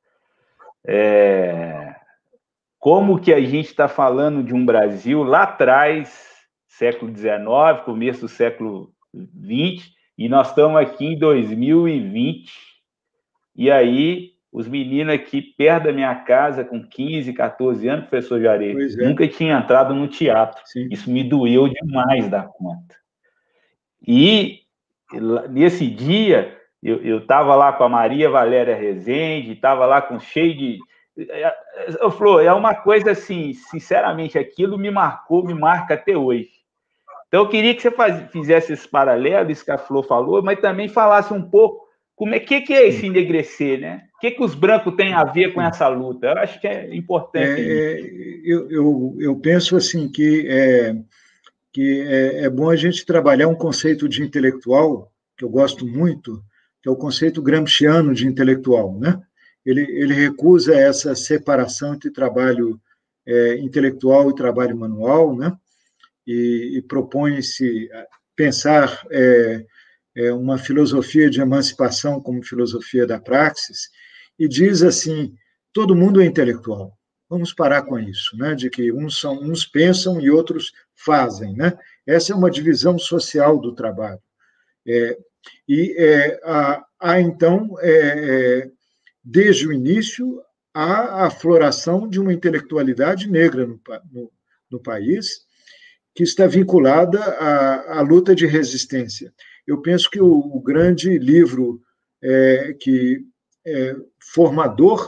[SPEAKER 2] É... Como que a gente está falando de um Brasil lá atrás, século dezenove, começo do século vinte, e nós estamos aqui em dois mil e vinte, e aí os meninos aqui perto da minha casa, com quinze, quatorze anos, professor Juarez,
[SPEAKER 3] Pois é,
[SPEAKER 2] nunca tinha entrado no teatro.
[SPEAKER 3] sim.
[SPEAKER 2] Isso me doeu demais da conta. E nesse dia, eu estava lá com a Maria Valéria Rezende, estava lá com cheio de... Eu Flor, é uma coisa assim, sinceramente, aquilo me marcou, me marca até hoje. Então, eu queria que você faz, fizesse esse paralelo, isso que a Flor falou, mas também falasse um pouco como é que, que é esse enegrecer, né? O que, que os brancos têm a ver com essa luta? Eu acho que é importante isso.
[SPEAKER 3] É, eu, eu, eu penso assim que, é, que é, é bom a gente trabalhar um conceito de intelectual, que eu gosto muito, que é o conceito gramsciano de intelectual, né? Ele, ele recusa essa separação entre trabalho é, intelectual e trabalho manual, né? E, e propõe-se pensar é, é, uma filosofia de emancipação como filosofia da praxis, e diz assim, todo mundo é intelectual. Vamos parar com isso, né? De que uns, são, uns pensam e outros fazem, né? Essa é uma divisão social do trabalho. É, e é, há, há, então, é, desde o início, a afloração de uma intelectualidade negra no, no, no país, que está vinculada à, à luta de resistência. Eu penso que o, o grande livro é, que é formador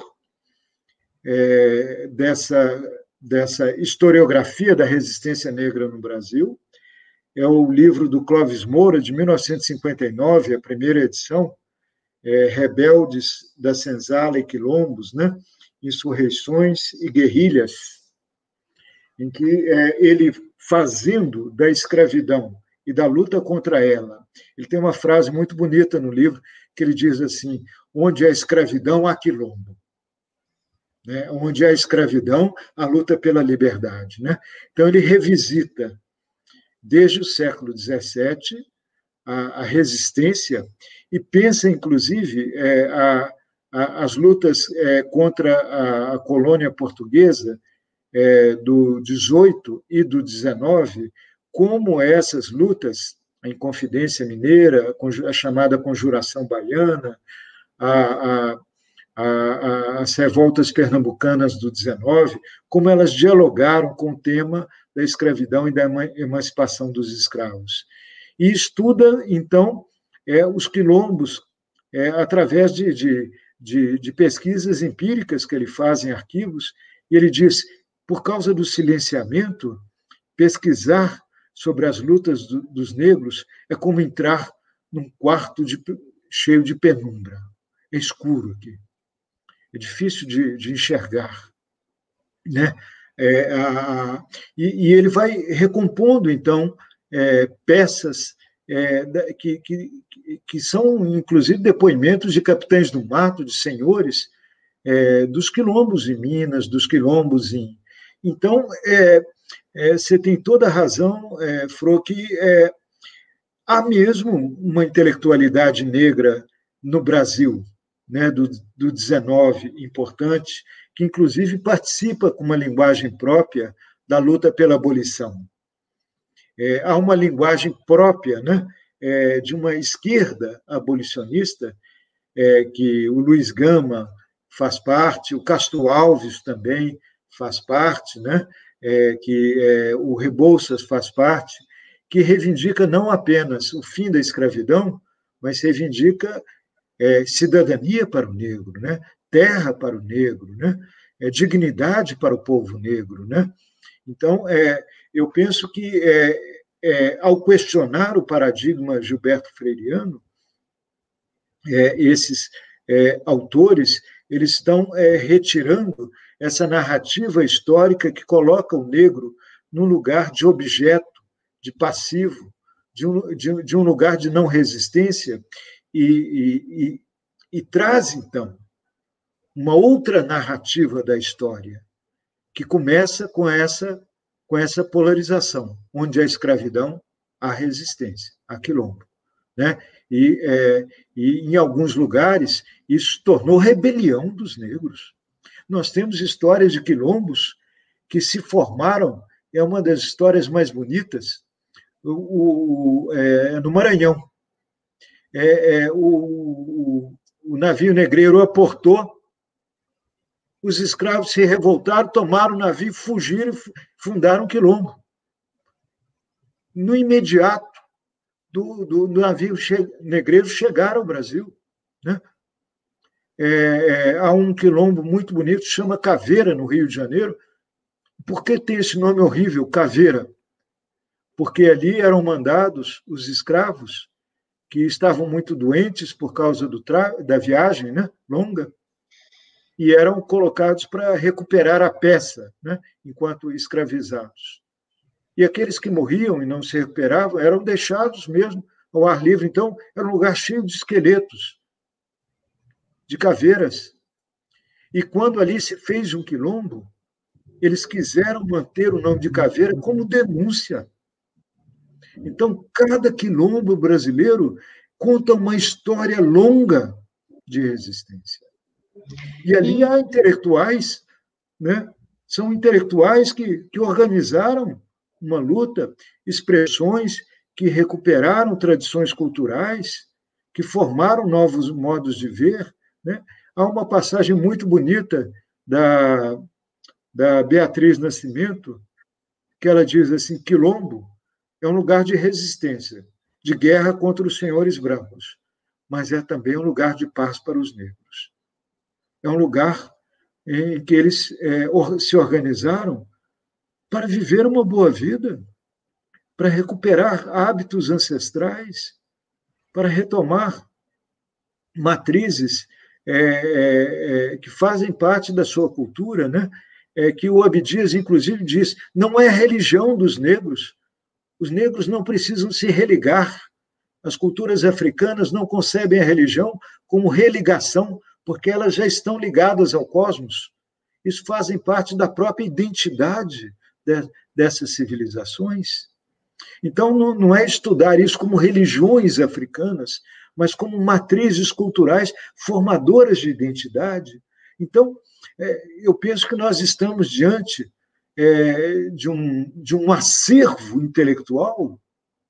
[SPEAKER 3] é, dessa, dessa historiografia da resistência negra no Brasil é o livro do Clóvis Moura, de mil novecentos e cinquenta e nove, a primeira edição, é, Rebeldes da Senzala e Quilombos, né? Insurreições e Guerrilhas, em que é, ele, fazendo da escravidão e da luta contra ela, ele tem uma frase muito bonita no livro, que ele diz assim, onde há escravidão, há quilombo. Né? Onde há escravidão, a luta pela liberdade. Né? Então, ele revisita, desde o século dezessete, a, a resistência e pensa, inclusive, é, a, a, as lutas é, contra a, a colônia portuguesa é, do dezoito e do dezenove, como essas lutas, a Inconfidência Mineira, a chamada Conjuração Baiana, a, a as revoltas pernambucanas do dezenove, como elas dialogaram com o tema da escravidão e da emancipação dos escravos. E estuda, então, é, os quilombos é, através de, de, de, de pesquisas empíricas que ele faz em arquivos, e ele diz, por causa do silenciamento, pesquisar sobre as lutas do, dos negros é como entrar num quarto de, cheio de penumbra. É escuro aqui. É difícil de, de enxergar. Né? É, a, e, e ele vai recompondo, então, é, peças é, que, que, que são, inclusive, depoimentos de capitães do mato, de senhores, é, dos quilombos em Minas, dos quilombos em... Então, é, é, você tem toda a razão, é, Fro, que é, há mesmo uma intelectualidade negra no Brasil, né, do, do dezenove importante, que inclusive participa com uma linguagem própria da luta pela abolição. É, há uma linguagem própria, né, é, de uma esquerda abolicionista, é, que o Luiz Gama faz parte, o Castro Alves também faz parte, né, é, que é, o Rebouças faz parte, que reivindica não apenas o fim da escravidão, mas reivindica é, cidadania para o negro, né, terra para o negro, né, é, dignidade para o povo negro, né. Então, é, eu penso que, é, é, ao questionar o paradigma Gilberto Freiriano, é, esses é, autores eles estão é, retirando essa narrativa histórica que coloca o negro num lugar de objeto, de passivo, de um, de, de um lugar de não resistência, e, e, e, e traz, então, uma outra narrativa da história, que começa com essa, com essa polarização, onde a escravidão, há resistência, há quilombo, né? E, é, e, em alguns lugares, isso tornou rebelião dos negros. Nós temos histórias de quilombos que se formaram, é uma das histórias mais bonitas, o, o, é, no Maranhão. É, é, o, o, o navio negreiro aportou, os escravos se revoltaram, tomaram o navio, fugiram e fundaram um quilombo. No imediato, do, do, do navio che, negreiro chegar ao Brasil, né? É, é, há um quilombo muito bonito, chama Caveira, no Rio de Janeiro. Por que tem esse nome horrível, Caveira? Porque ali eram mandados os escravos que estavam muito doentes por causa do tra... da viagem, né, longa, e eram colocados para recuperar a peça, né, enquanto escravizados. E aqueles que morriam e não se recuperavam eram deixados mesmo ao ar livre. Então, era um lugar cheio de esqueletos, de caveiras. E quando ali se fez um quilombo, eles quiseram manter o nome de Caveira como denúncia. Então, cada quilombo brasileiro conta uma história longa de resistência. E ali há intelectuais, né? São intelectuais que, que organizaram uma luta, expressões que recuperaram tradições culturais, que formaram novos modos de ver, né? Há uma passagem muito bonita da, da Beatriz Nascimento, que ela diz assim: quilombo é um lugar de resistência, de guerra contra os senhores brancos, mas é também um lugar de paz para os negros. É um lugar em que eles é, se organizaram para viver uma boa vida, para recuperar hábitos ancestrais, para retomar matrizes é, é, que fazem parte da sua cultura, né? É, que o Abdias, inclusive, diz, não é a religião dos negros. Os negros não precisam se religar. As culturas africanas não concebem a religião como religação, porque elas já estão ligadas ao cosmos. Isso fazem parte da própria identidade de, dessas civilizações. Então, não, não é estudar isso como religiões africanas, mas como matrizes culturais formadoras de identidade. Então, é, eu penso que nós estamos diante é, de, um, de um acervo intelectual,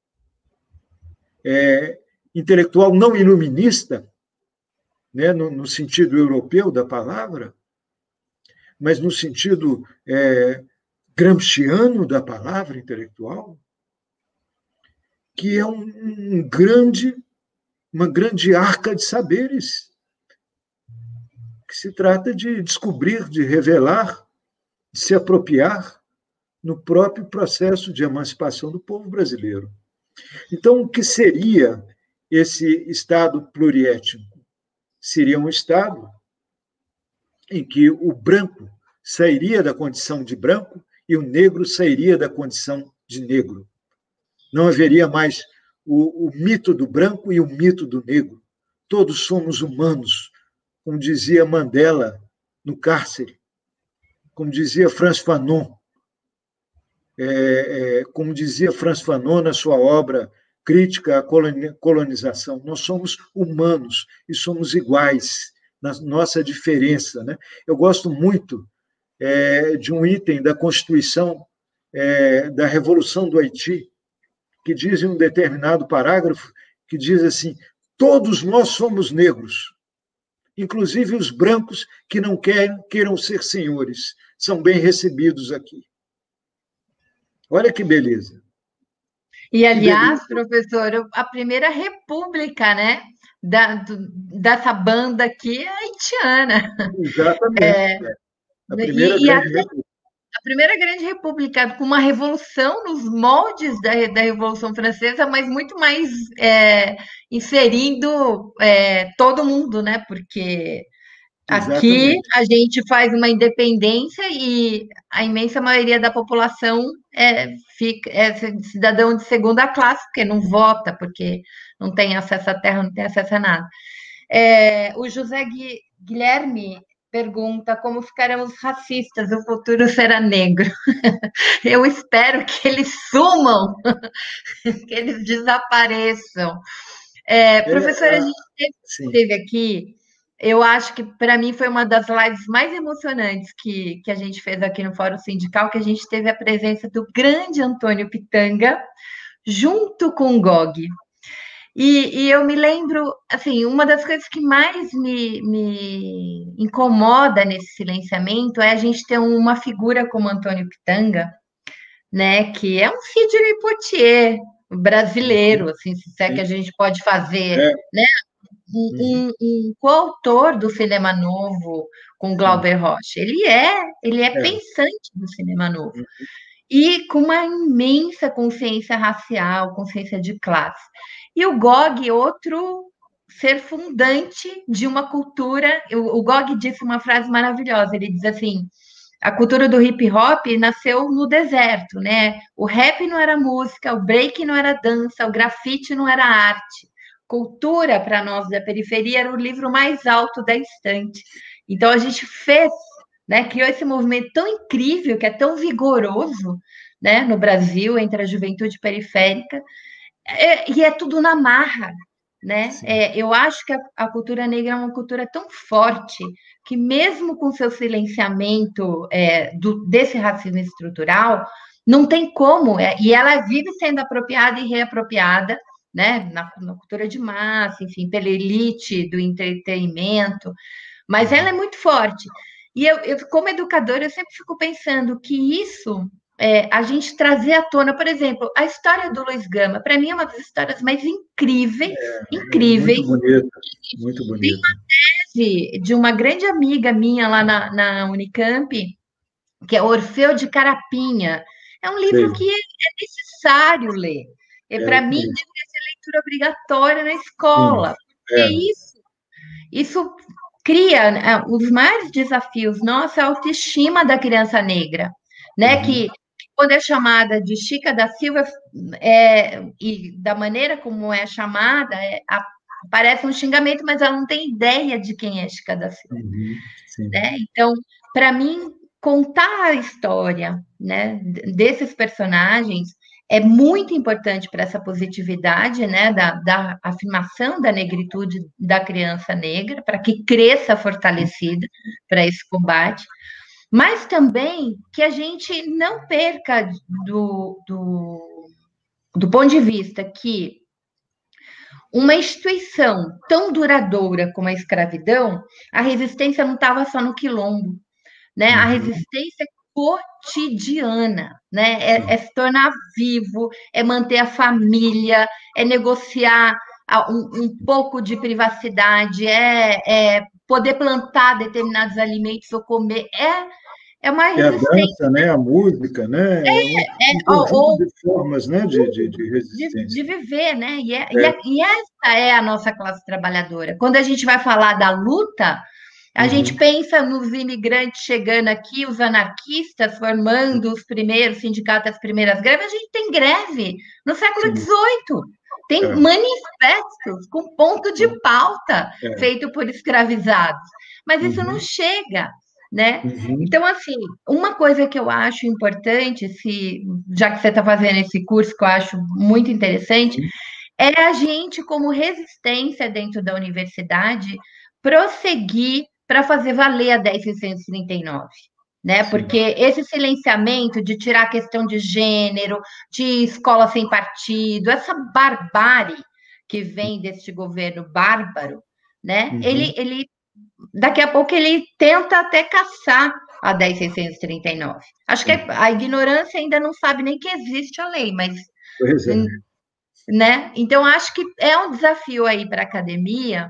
[SPEAKER 3] é, intelectual não iluminista, né, no, no sentido europeu da palavra, mas no sentido é, gramsciano da palavra intelectual, que é um, um grande, uma grande arca de saberes, que se trata de descobrir, de revelar, de se apropriar no próprio processo de emancipação do povo brasileiro. Então, o que seria esse Estado pluriétnico? Seria um Estado em que o branco sairia da condição de branco e o negro sairia da condição de negro. Não haveria mais o, o mito do branco e o mito do negro. Todos somos humanos, como dizia Mandela no cárcere, como dizia Frantz Fanon, é, é, como dizia Frantz Fanon na sua obra Crítica à Colonização, nós somos humanos e somos iguais na nossa diferença, né? Eu gosto muito é, de um item da Constituição é, da Revolução do Haiti, que diz em um determinado parágrafo, que diz assim: todos nós somos negros, inclusive os brancos que não querem, queiram ser senhores, são bem recebidos aqui. Olha que beleza.
[SPEAKER 1] E, aliás, professor, a primeira república, né, da, do, dessa banda aqui é haitiana.
[SPEAKER 3] Exatamente. É, a primeira
[SPEAKER 1] e,
[SPEAKER 3] grande
[SPEAKER 1] e a,
[SPEAKER 3] república.
[SPEAKER 1] A primeira grande república, com uma revolução nos moldes da, da Revolução Francesa, mas muito mais é, inserindo é, todo mundo, né? Porque aqui
[SPEAKER 3] Exatamente.
[SPEAKER 1] a gente faz uma independência e a imensa maioria da população é, fica, é cidadão de segunda classe, porque não vota, porque não tem acesso à terra, não tem acesso a nada. É, o José Gui, Guilherme pergunta como ficaremos racistas, o futuro será negro. Eu espero que eles sumam, que eles desapareçam. É, professora, a gente teve, teve aqui, eu acho que para mim foi uma das lives mais emocionantes que, que a gente fez aqui no Fórum Sindical, que a gente teve a presença do grande Antônio Pitanga, junto com o Gog. E, e eu me lembro, assim, uma das coisas que mais me, me incomoda nesse silenciamento é a gente ter uma figura como Antônio Pitanga, né, que é um Sidney Poitier brasileiro, assim, se é que a gente pode fazer, é. né, um, um, um coautor do cinema novo com Glauber Rocha. Ele é, ele é, é pensante do cinema novo. E com uma imensa consciência racial, consciência de classe. E o Gog, outro ser fundante de uma cultura. O Gog disse uma frase maravilhosa. Ele diz assim: a cultura do hip hop nasceu no deserto, né? O rap não era música, o break não era dança, o grafite não era arte. Cultura, para nós da periferia, era o livro mais alto da estante. Então a gente fez, né? Criou esse movimento tão incrível, que é tão vigoroso, né? No Brasil, entre a juventude periférica. É, e é tudo na marra, né? É, eu acho que a, a cultura negra é uma cultura tão forte que, mesmo com seu silenciamento é, do, desse racismo estrutural, não tem como, é, e ela vive sendo apropriada e reapropriada, né? Na, na cultura de massa, enfim, pela elite do entretenimento, mas ela é muito forte. E eu, eu como educadora, eu sempre fico pensando que isso... É, a gente trazer à tona, por exemplo, a história do Luiz Gama, para mim é uma das histórias mais incríveis, é, incríveis.
[SPEAKER 3] Muito bonita, muito bonita.
[SPEAKER 1] Tem uma tese de uma grande amiga minha lá na, na Unicamp, que é Orfeu de Carapinha. É um livro Sim. que é, é necessário ler. É, para mim, deveria ser leitura obrigatória na escola. Sim. É isso. Isso cria né, os maiores desafios, nossa, a autoestima da criança negra, né? Uhum. Que quando é chamada de Chica da Silva, é, e da maneira como é chamada, é, a, parece um xingamento, mas ela não tem ideia de quem é Chica da Silva. Uhum, né? Então, para mim, contar a história, né, desses personagens é muito importante para essa positividade, né, da, da afirmação da negritude da criança negra, para que cresça fortalecida para esse combate. Mas também que a gente não perca do, do, do ponto de vista que uma instituição tão duradoura como a escravidão, a resistência não estava só no quilombo, né? A resistência cotidiana, né? É, é se tornar vivo, é manter a família, é negociar um, um pouco de privacidade, é, é poder plantar determinados alimentos ou comer, é, é uma resistência.
[SPEAKER 3] É a dança, né? A música, né? É, um, é, um conjunto ou, de formas, né? De, de, de resistência.
[SPEAKER 1] De, de viver, né? E, é, é. E, a, e essa é a nossa classe trabalhadora. Quando a gente vai falar da luta, a uhum. gente pensa nos imigrantes chegando aqui, os anarquistas formando os primeiros sindicatos, as primeiras greves. A gente tem greve no século dezoito. Tem é. manifestos com ponto de pauta é. feito por escravizados. Mas isso uhum. não chega, né? Uhum. Então, assim, uma coisa que eu acho importante, se, já que você está fazendo esse curso, que eu acho muito interessante, uhum. é a gente, como resistência dentro da universidade, prosseguir para fazer valer a dez mil seiscentos e trinta e nove. Né? Porque esse silenciamento de tirar a questão de gênero, de escola sem partido, essa barbárie que vem deste governo bárbaro, né? Uhum. Ele, ele, daqui a pouco ele tenta até caçar a dez mil seiscentos e trinta e nove. Acho que a ignorância ainda não sabe nem que existe a lei, mas...
[SPEAKER 3] Pois é.
[SPEAKER 1] Né? Então, acho que é um desafio aí para a academia,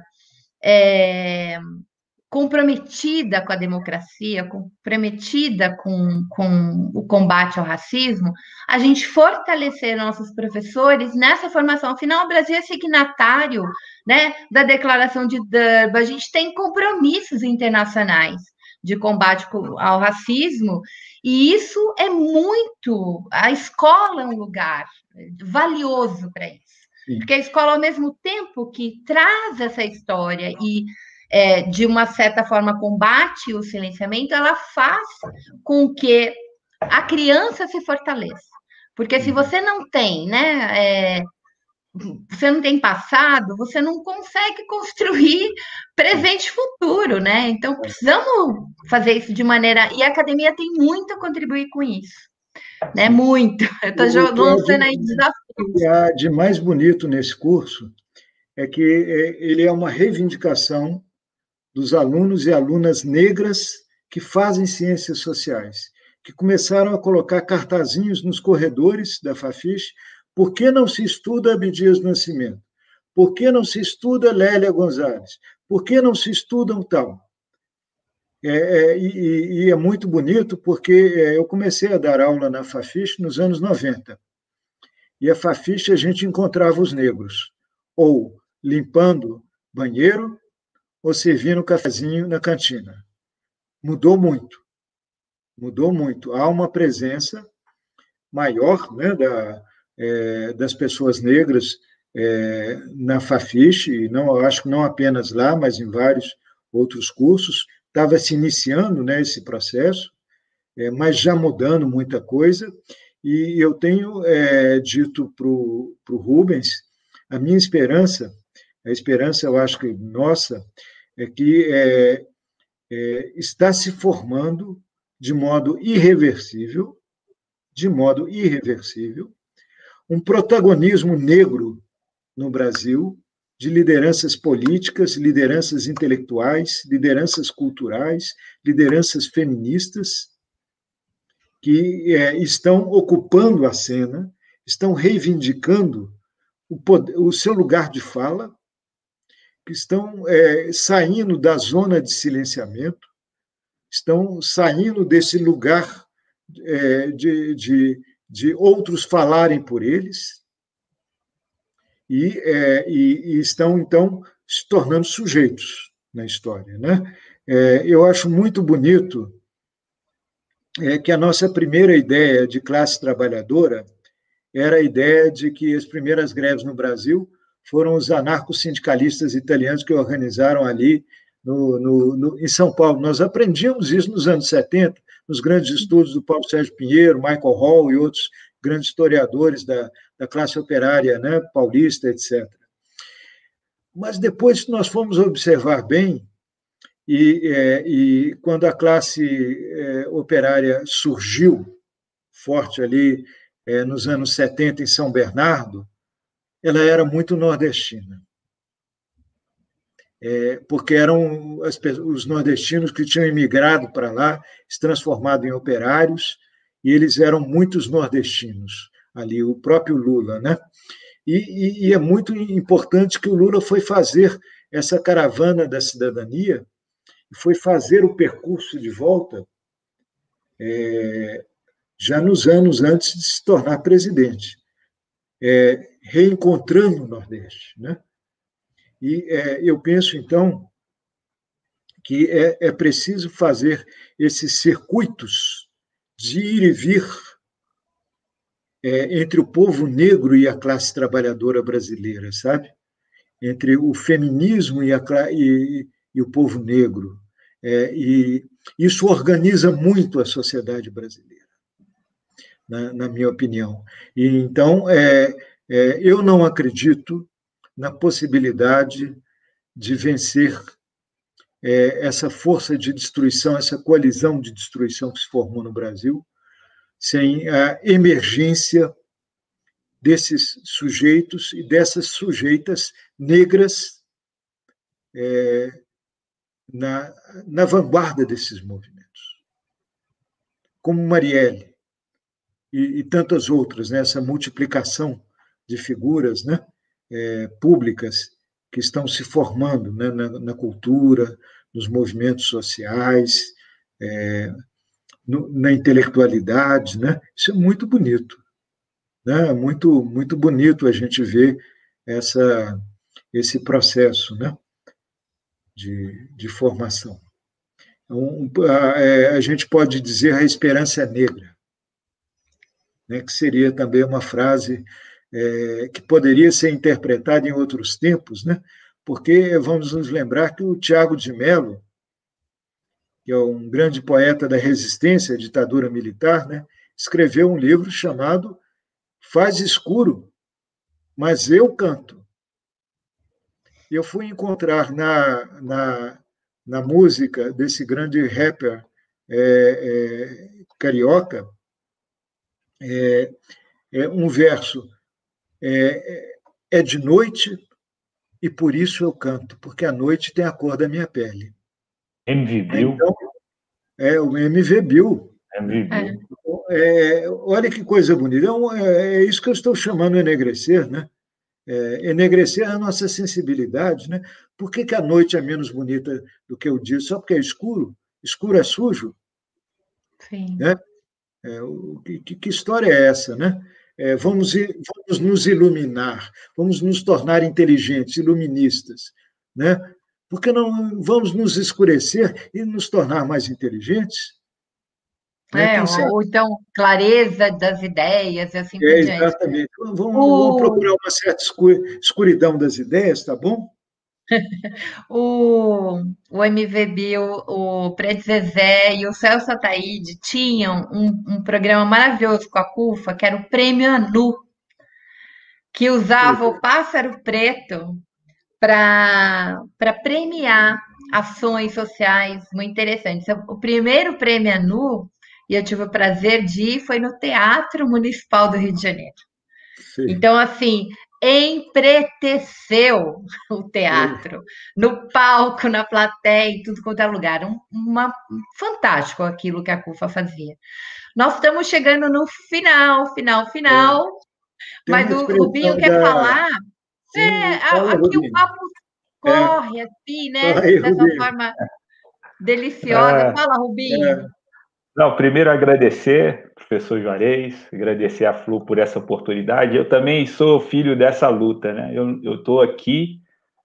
[SPEAKER 1] é, comprometida com a democracia, comprometida com, com o combate ao racismo, a gente fortalecer nossos professores nessa formação. Afinal, o Brasil é signatário, né, da Declaração de Durban, a gente tem compromissos internacionais de combate ao racismo, e isso é muito... A escola é um lugar valioso para isso. Sim. Porque a escola, ao mesmo tempo que traz essa história e É, de uma certa forma, combate o silenciamento, ela faz com que a criança se fortaleça. Porque se você não tem, né, é, você não tem passado, você não consegue construir presente e futuro, né? Então, precisamos fazer isso de maneira... E a academia tem muito a contribuir com isso, né? Muito. Eu estou lançando aí desafios.
[SPEAKER 3] O que há de mais bonito nesse curso é que ele é uma reivindicação dos alunos e alunas negras que fazem ciências sociais, que começaram a colocar cartazinhos nos corredores da Fafiche: por que não se estuda Abdias Nascimento? Por que não se estuda Lélia Gonzalez? Por que não se estudam tal? É, é, e, e é muito bonito porque eu comecei a dar aula na Fafiche nos anos noventa, e a Fafiche a gente encontrava os negros ou limpando banheiro, ou servindo cafezinho na cantina. Mudou muito. Mudou muito. Há uma presença maior, né, da, é, das pessoas negras é, na Fafiche, e não, eu acho que não apenas lá, mas em vários outros cursos. Estava se iniciando, né, esse processo, é, mas já mudando muita coisa. E eu tenho é, dito para o Rubens, a minha esperança, a esperança, eu acho que nossa, é que é, é, está se formando de modo irreversível, de modo irreversível, um protagonismo negro no Brasil, de lideranças políticas, lideranças intelectuais, lideranças culturais, lideranças feministas, que é, estão ocupando a cena, estão reivindicando o, poder, o seu lugar de fala, que estão é, saindo da zona de silenciamento, estão saindo desse lugar é, de, de, de outros falarem por eles, e, é, e, e estão, então, se tornando sujeitos na história. Né? É, eu acho muito bonito é, que a nossa primeira ideia de classe trabalhadora era a ideia de que as primeiras greves no Brasil foram os anarco-sindicalistas italianos que organizaram ali no, no, no, em São Paulo. Nós aprendíamos isso nos anos setenta, nos grandes estudos do Paulo Sérgio Pinheiro, Michael Hall e outros grandes historiadores da, da classe operária, né, paulista, etcétera. Mas depois nós fomos observar bem, e, é, e quando a classe é, operária surgiu forte ali é, nos anos setenta em São Bernardo, ela era muito nordestina, é, porque eram as, os nordestinos que tinham imigrado para lá, se transformado em operários, e eles eram muitos nordestinos ali, o próprio Lula, né? E, e, e é muito importante que o Lula foi fazer essa caravana da cidadania, foi fazer o percurso de volta é, já nos anos antes de se tornar presidente. É, reencontrando o Nordeste. Né? E é, eu penso, então, que é, é preciso fazer esses circuitos de ir e vir é, entre o povo negro e a classe trabalhadora brasileira, sabe? Entre o feminismo e, a, e, e o povo negro. É, e isso organiza muito a sociedade brasileira, na, na minha opinião. E, então, é, é, eu não acredito na possibilidade de vencer é, essa força de destruição, essa coalizão de destruição que se formou no Brasil, sem a emergência desses sujeitos e dessas sujeitas negras é, na, na vanguarda desses movimentos, como Marielle e, e tantas outras, né? Essa multiplicação de figuras, né? é, públicas que estão se formando, né? na, na cultura, nos movimentos sociais, é, no, na intelectualidade, né? Isso é muito bonito. Né? Muito, muito bonito a gente ver essa, esse processo, né? de, de formação. Então, a, a gente pode dizer a esperança é negra, né? Que seria também uma frase é, que poderia ser interpretada em outros tempos, né? Porque vamos nos lembrar que o Tiago de Mello, que é um grande poeta da resistência à ditadura militar, né? Escreveu um livro chamado Faz Escuro, mas eu canto. Eu fui encontrar na, na, na música desse grande rapper é, é, carioca é, é um verso, é, é de noite e por isso eu canto, porque a noite tem a cor da minha pele.
[SPEAKER 2] M V Bill.
[SPEAKER 3] Então, é o M V Bill.
[SPEAKER 2] M V Bill.
[SPEAKER 3] É, olha que coisa bonita. Então, é, é isso que eu estou chamando enegrecer, né? É, enegrecer a nossa sensibilidade, né? Por que, que a noite é menos bonita do que o dia? Só porque é escuro? Escuro é sujo?
[SPEAKER 1] Sim.
[SPEAKER 3] Né? É, o, que, que história é essa, né? É, vamos, vamos nos iluminar, vamos nos tornar inteligentes, iluministas, né? Por que não vamos nos escurecer e nos tornar mais inteligentes?
[SPEAKER 1] É, ou, ou então clareza das ideias e assim
[SPEAKER 3] é,
[SPEAKER 1] por diante.
[SPEAKER 3] Exatamente. Vamos,
[SPEAKER 1] o...
[SPEAKER 3] vamos procurar uma certa escuridão das ideias, tá bom?
[SPEAKER 1] o, o M V Bill, o Fred Zezé e o Celso Ataíde tinham um, um programa maravilhoso com a CUFA, que era o Prêmio Anu, que usava o pássaro preto para premiar ações sociais muito interessantes. O primeiro Prêmio Anu, e eu tive o prazer de ir, foi no Teatro Municipal do Rio de Janeiro. Sim. Então, assim, empreteceu o teatro, no palco, na plateia, em tudo quanto é lugar. Um, uma, fantástico aquilo que a CUFA fazia. Nós estamos chegando no final, final, final, é. Mas o Rubinho da... quer falar. Sim, é, fala, aqui Rubinho. O papo corre, é. assim, né? Aí, dessa Rubinho. Forma deliciosa. É. Fala, Rubinho. É.
[SPEAKER 2] Não, primeiro agradecer, professor Juarez, agradecer a Flu por essa oportunidade. Eu também sou filho dessa luta, né? Eu estou aqui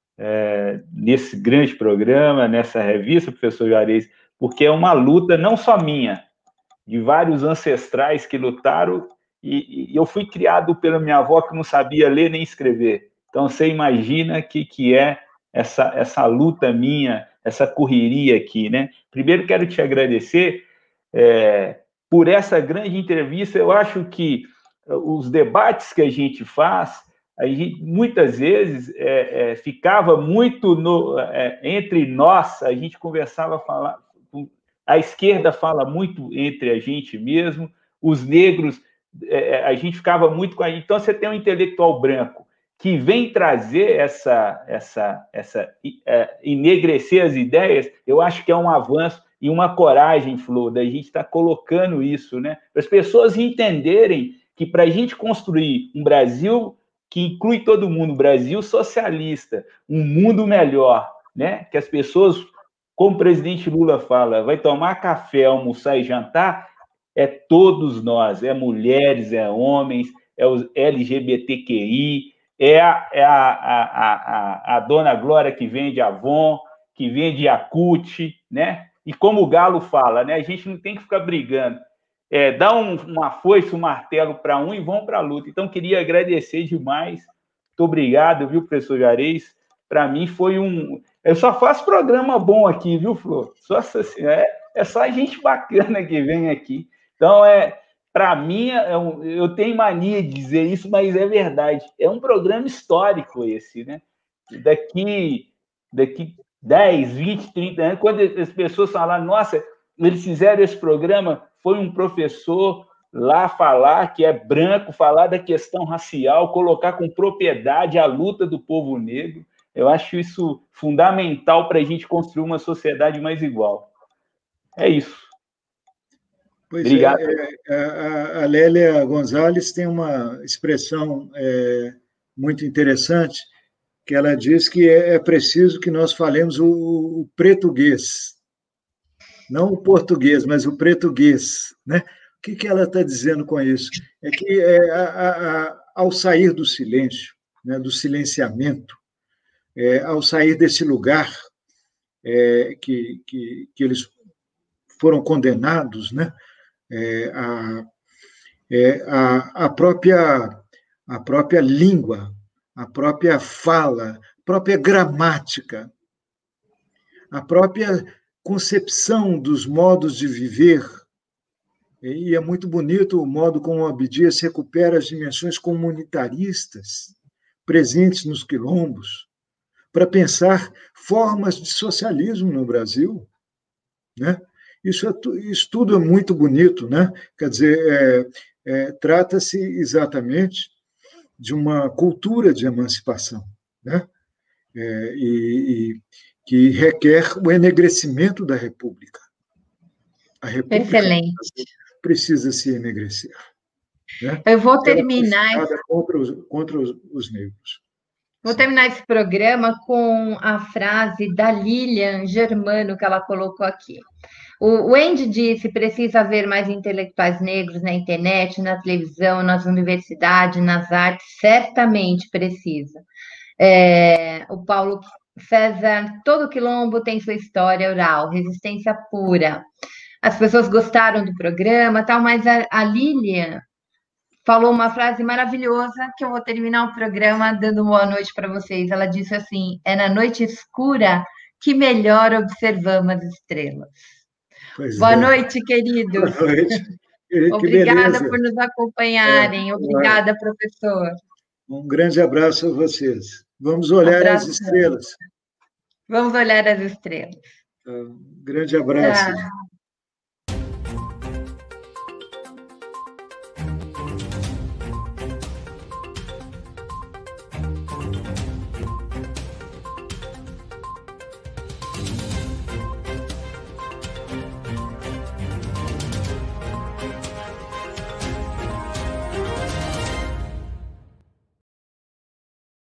[SPEAKER 2] é, nesse grande programa, nessa revista, professor Juarez, porque é uma luta não só minha, de vários ancestrais que lutaram, e, e eu fui criado pela minha avó que não sabia ler nem escrever. Então, você imagina o que, que é essa, essa luta minha, essa correria aqui, né? Primeiro, quero te agradecer É, por essa grande entrevista. Eu acho que os debates que a gente faz, a gente, muitas vezes, é, é, ficava muito no, é, entre nós, a gente conversava, falar, a esquerda fala muito entre a gente mesmo, os negros, é, a gente ficava muito com a gente. Então, você tem um intelectual branco que vem trazer essa, essa, essa é, enegrecer as ideias, eu acho que é um avanço e uma coragem, Flor, da gente estar colocando isso, né? Para as pessoas entenderem que para a gente construir um Brasil que inclui todo mundo, um Brasil socialista, um mundo melhor, né? Que as pessoas, como o presidente Lula fala, vai tomar café, almoçar e jantar, é todos nós, é mulheres, é homens, é os L G B T Q I, é a, é a, a, a, a dona Glória que vende Avon, que vende Yakult, né? E como o Galo fala, né? A gente não tem que ficar brigando. É, dá um, uma foice, um martelo para um e vão para a luta. Então, queria agradecer demais. Muito obrigado, viu, professor Juarez? Para mim foi um... Eu só faço programa bom aqui, viu, Flor? Só assim, é, é só gente bacana que vem aqui. Então, é, para mim, é um, eu tenho mania de dizer isso, mas é verdade. É um programa histórico esse, né? Daqui... daqui dez, vinte, trinta anos, quando as pessoas falaram, nossa, eles fizeram esse programa, foi um professor lá falar que é branco, falar da questão racial, colocar com propriedade a luta do povo negro. Eu acho isso fundamental para a gente construir uma sociedade mais igual. É isso.
[SPEAKER 3] Pois
[SPEAKER 2] Obrigado.
[SPEAKER 3] é, é, a Lélia Gonzalez tem uma expressão é, muito interessante, que ela diz que é, é preciso que nós falemos o, o português, não o português, mas o português, né? O que, que ela está dizendo com isso? É que é, a, a, ao sair do silêncio, né, do silenciamento, é, ao sair desse lugar é, que, que, que eles foram condenados, né, é, a, é, a, a, própria, a própria língua, a própria fala, a própria gramática, a própria concepção dos modos de viver. E é muito bonito o modo como o Abdias recupera as dimensões comunitaristas presentes nos quilombos para pensar formas de socialismo no Brasil, né? Isso, é, isso tudo é muito bonito, né? Quer dizer, é, é, trata-se exatamente de uma cultura de emancipação, né? É, e, e que requer o enegrecimento da República. A República
[SPEAKER 1] Excelente.
[SPEAKER 3] Precisa se enegrecer, né?
[SPEAKER 1] Eu vou terminar
[SPEAKER 3] contra os, contra os, os negros.
[SPEAKER 1] Vou terminar esse programa com a frase da Lilian Germano que ela colocou aqui. O, o Andy disse: precisa haver mais intelectuais negros na internet, na televisão, nas universidades, nas artes. Certamente precisa. É, o Paulo César: todo quilombo tem sua história oral, resistência pura. As pessoas gostaram do programa, tal, mas a, a Lilian falou uma frase maravilhosa que eu vou terminar o programa dando boa noite para vocês. Ela disse assim: é na noite escura que melhor observamos as estrelas. Pois boa é. noite, queridos. Boa noite. Obrigada por nos acompanharem. É, Obrigada, professor.
[SPEAKER 3] Um grande abraço a vocês. Vamos olhar abraço. as estrelas.
[SPEAKER 1] Vamos olhar as estrelas.
[SPEAKER 3] Um grande abraço. Tá.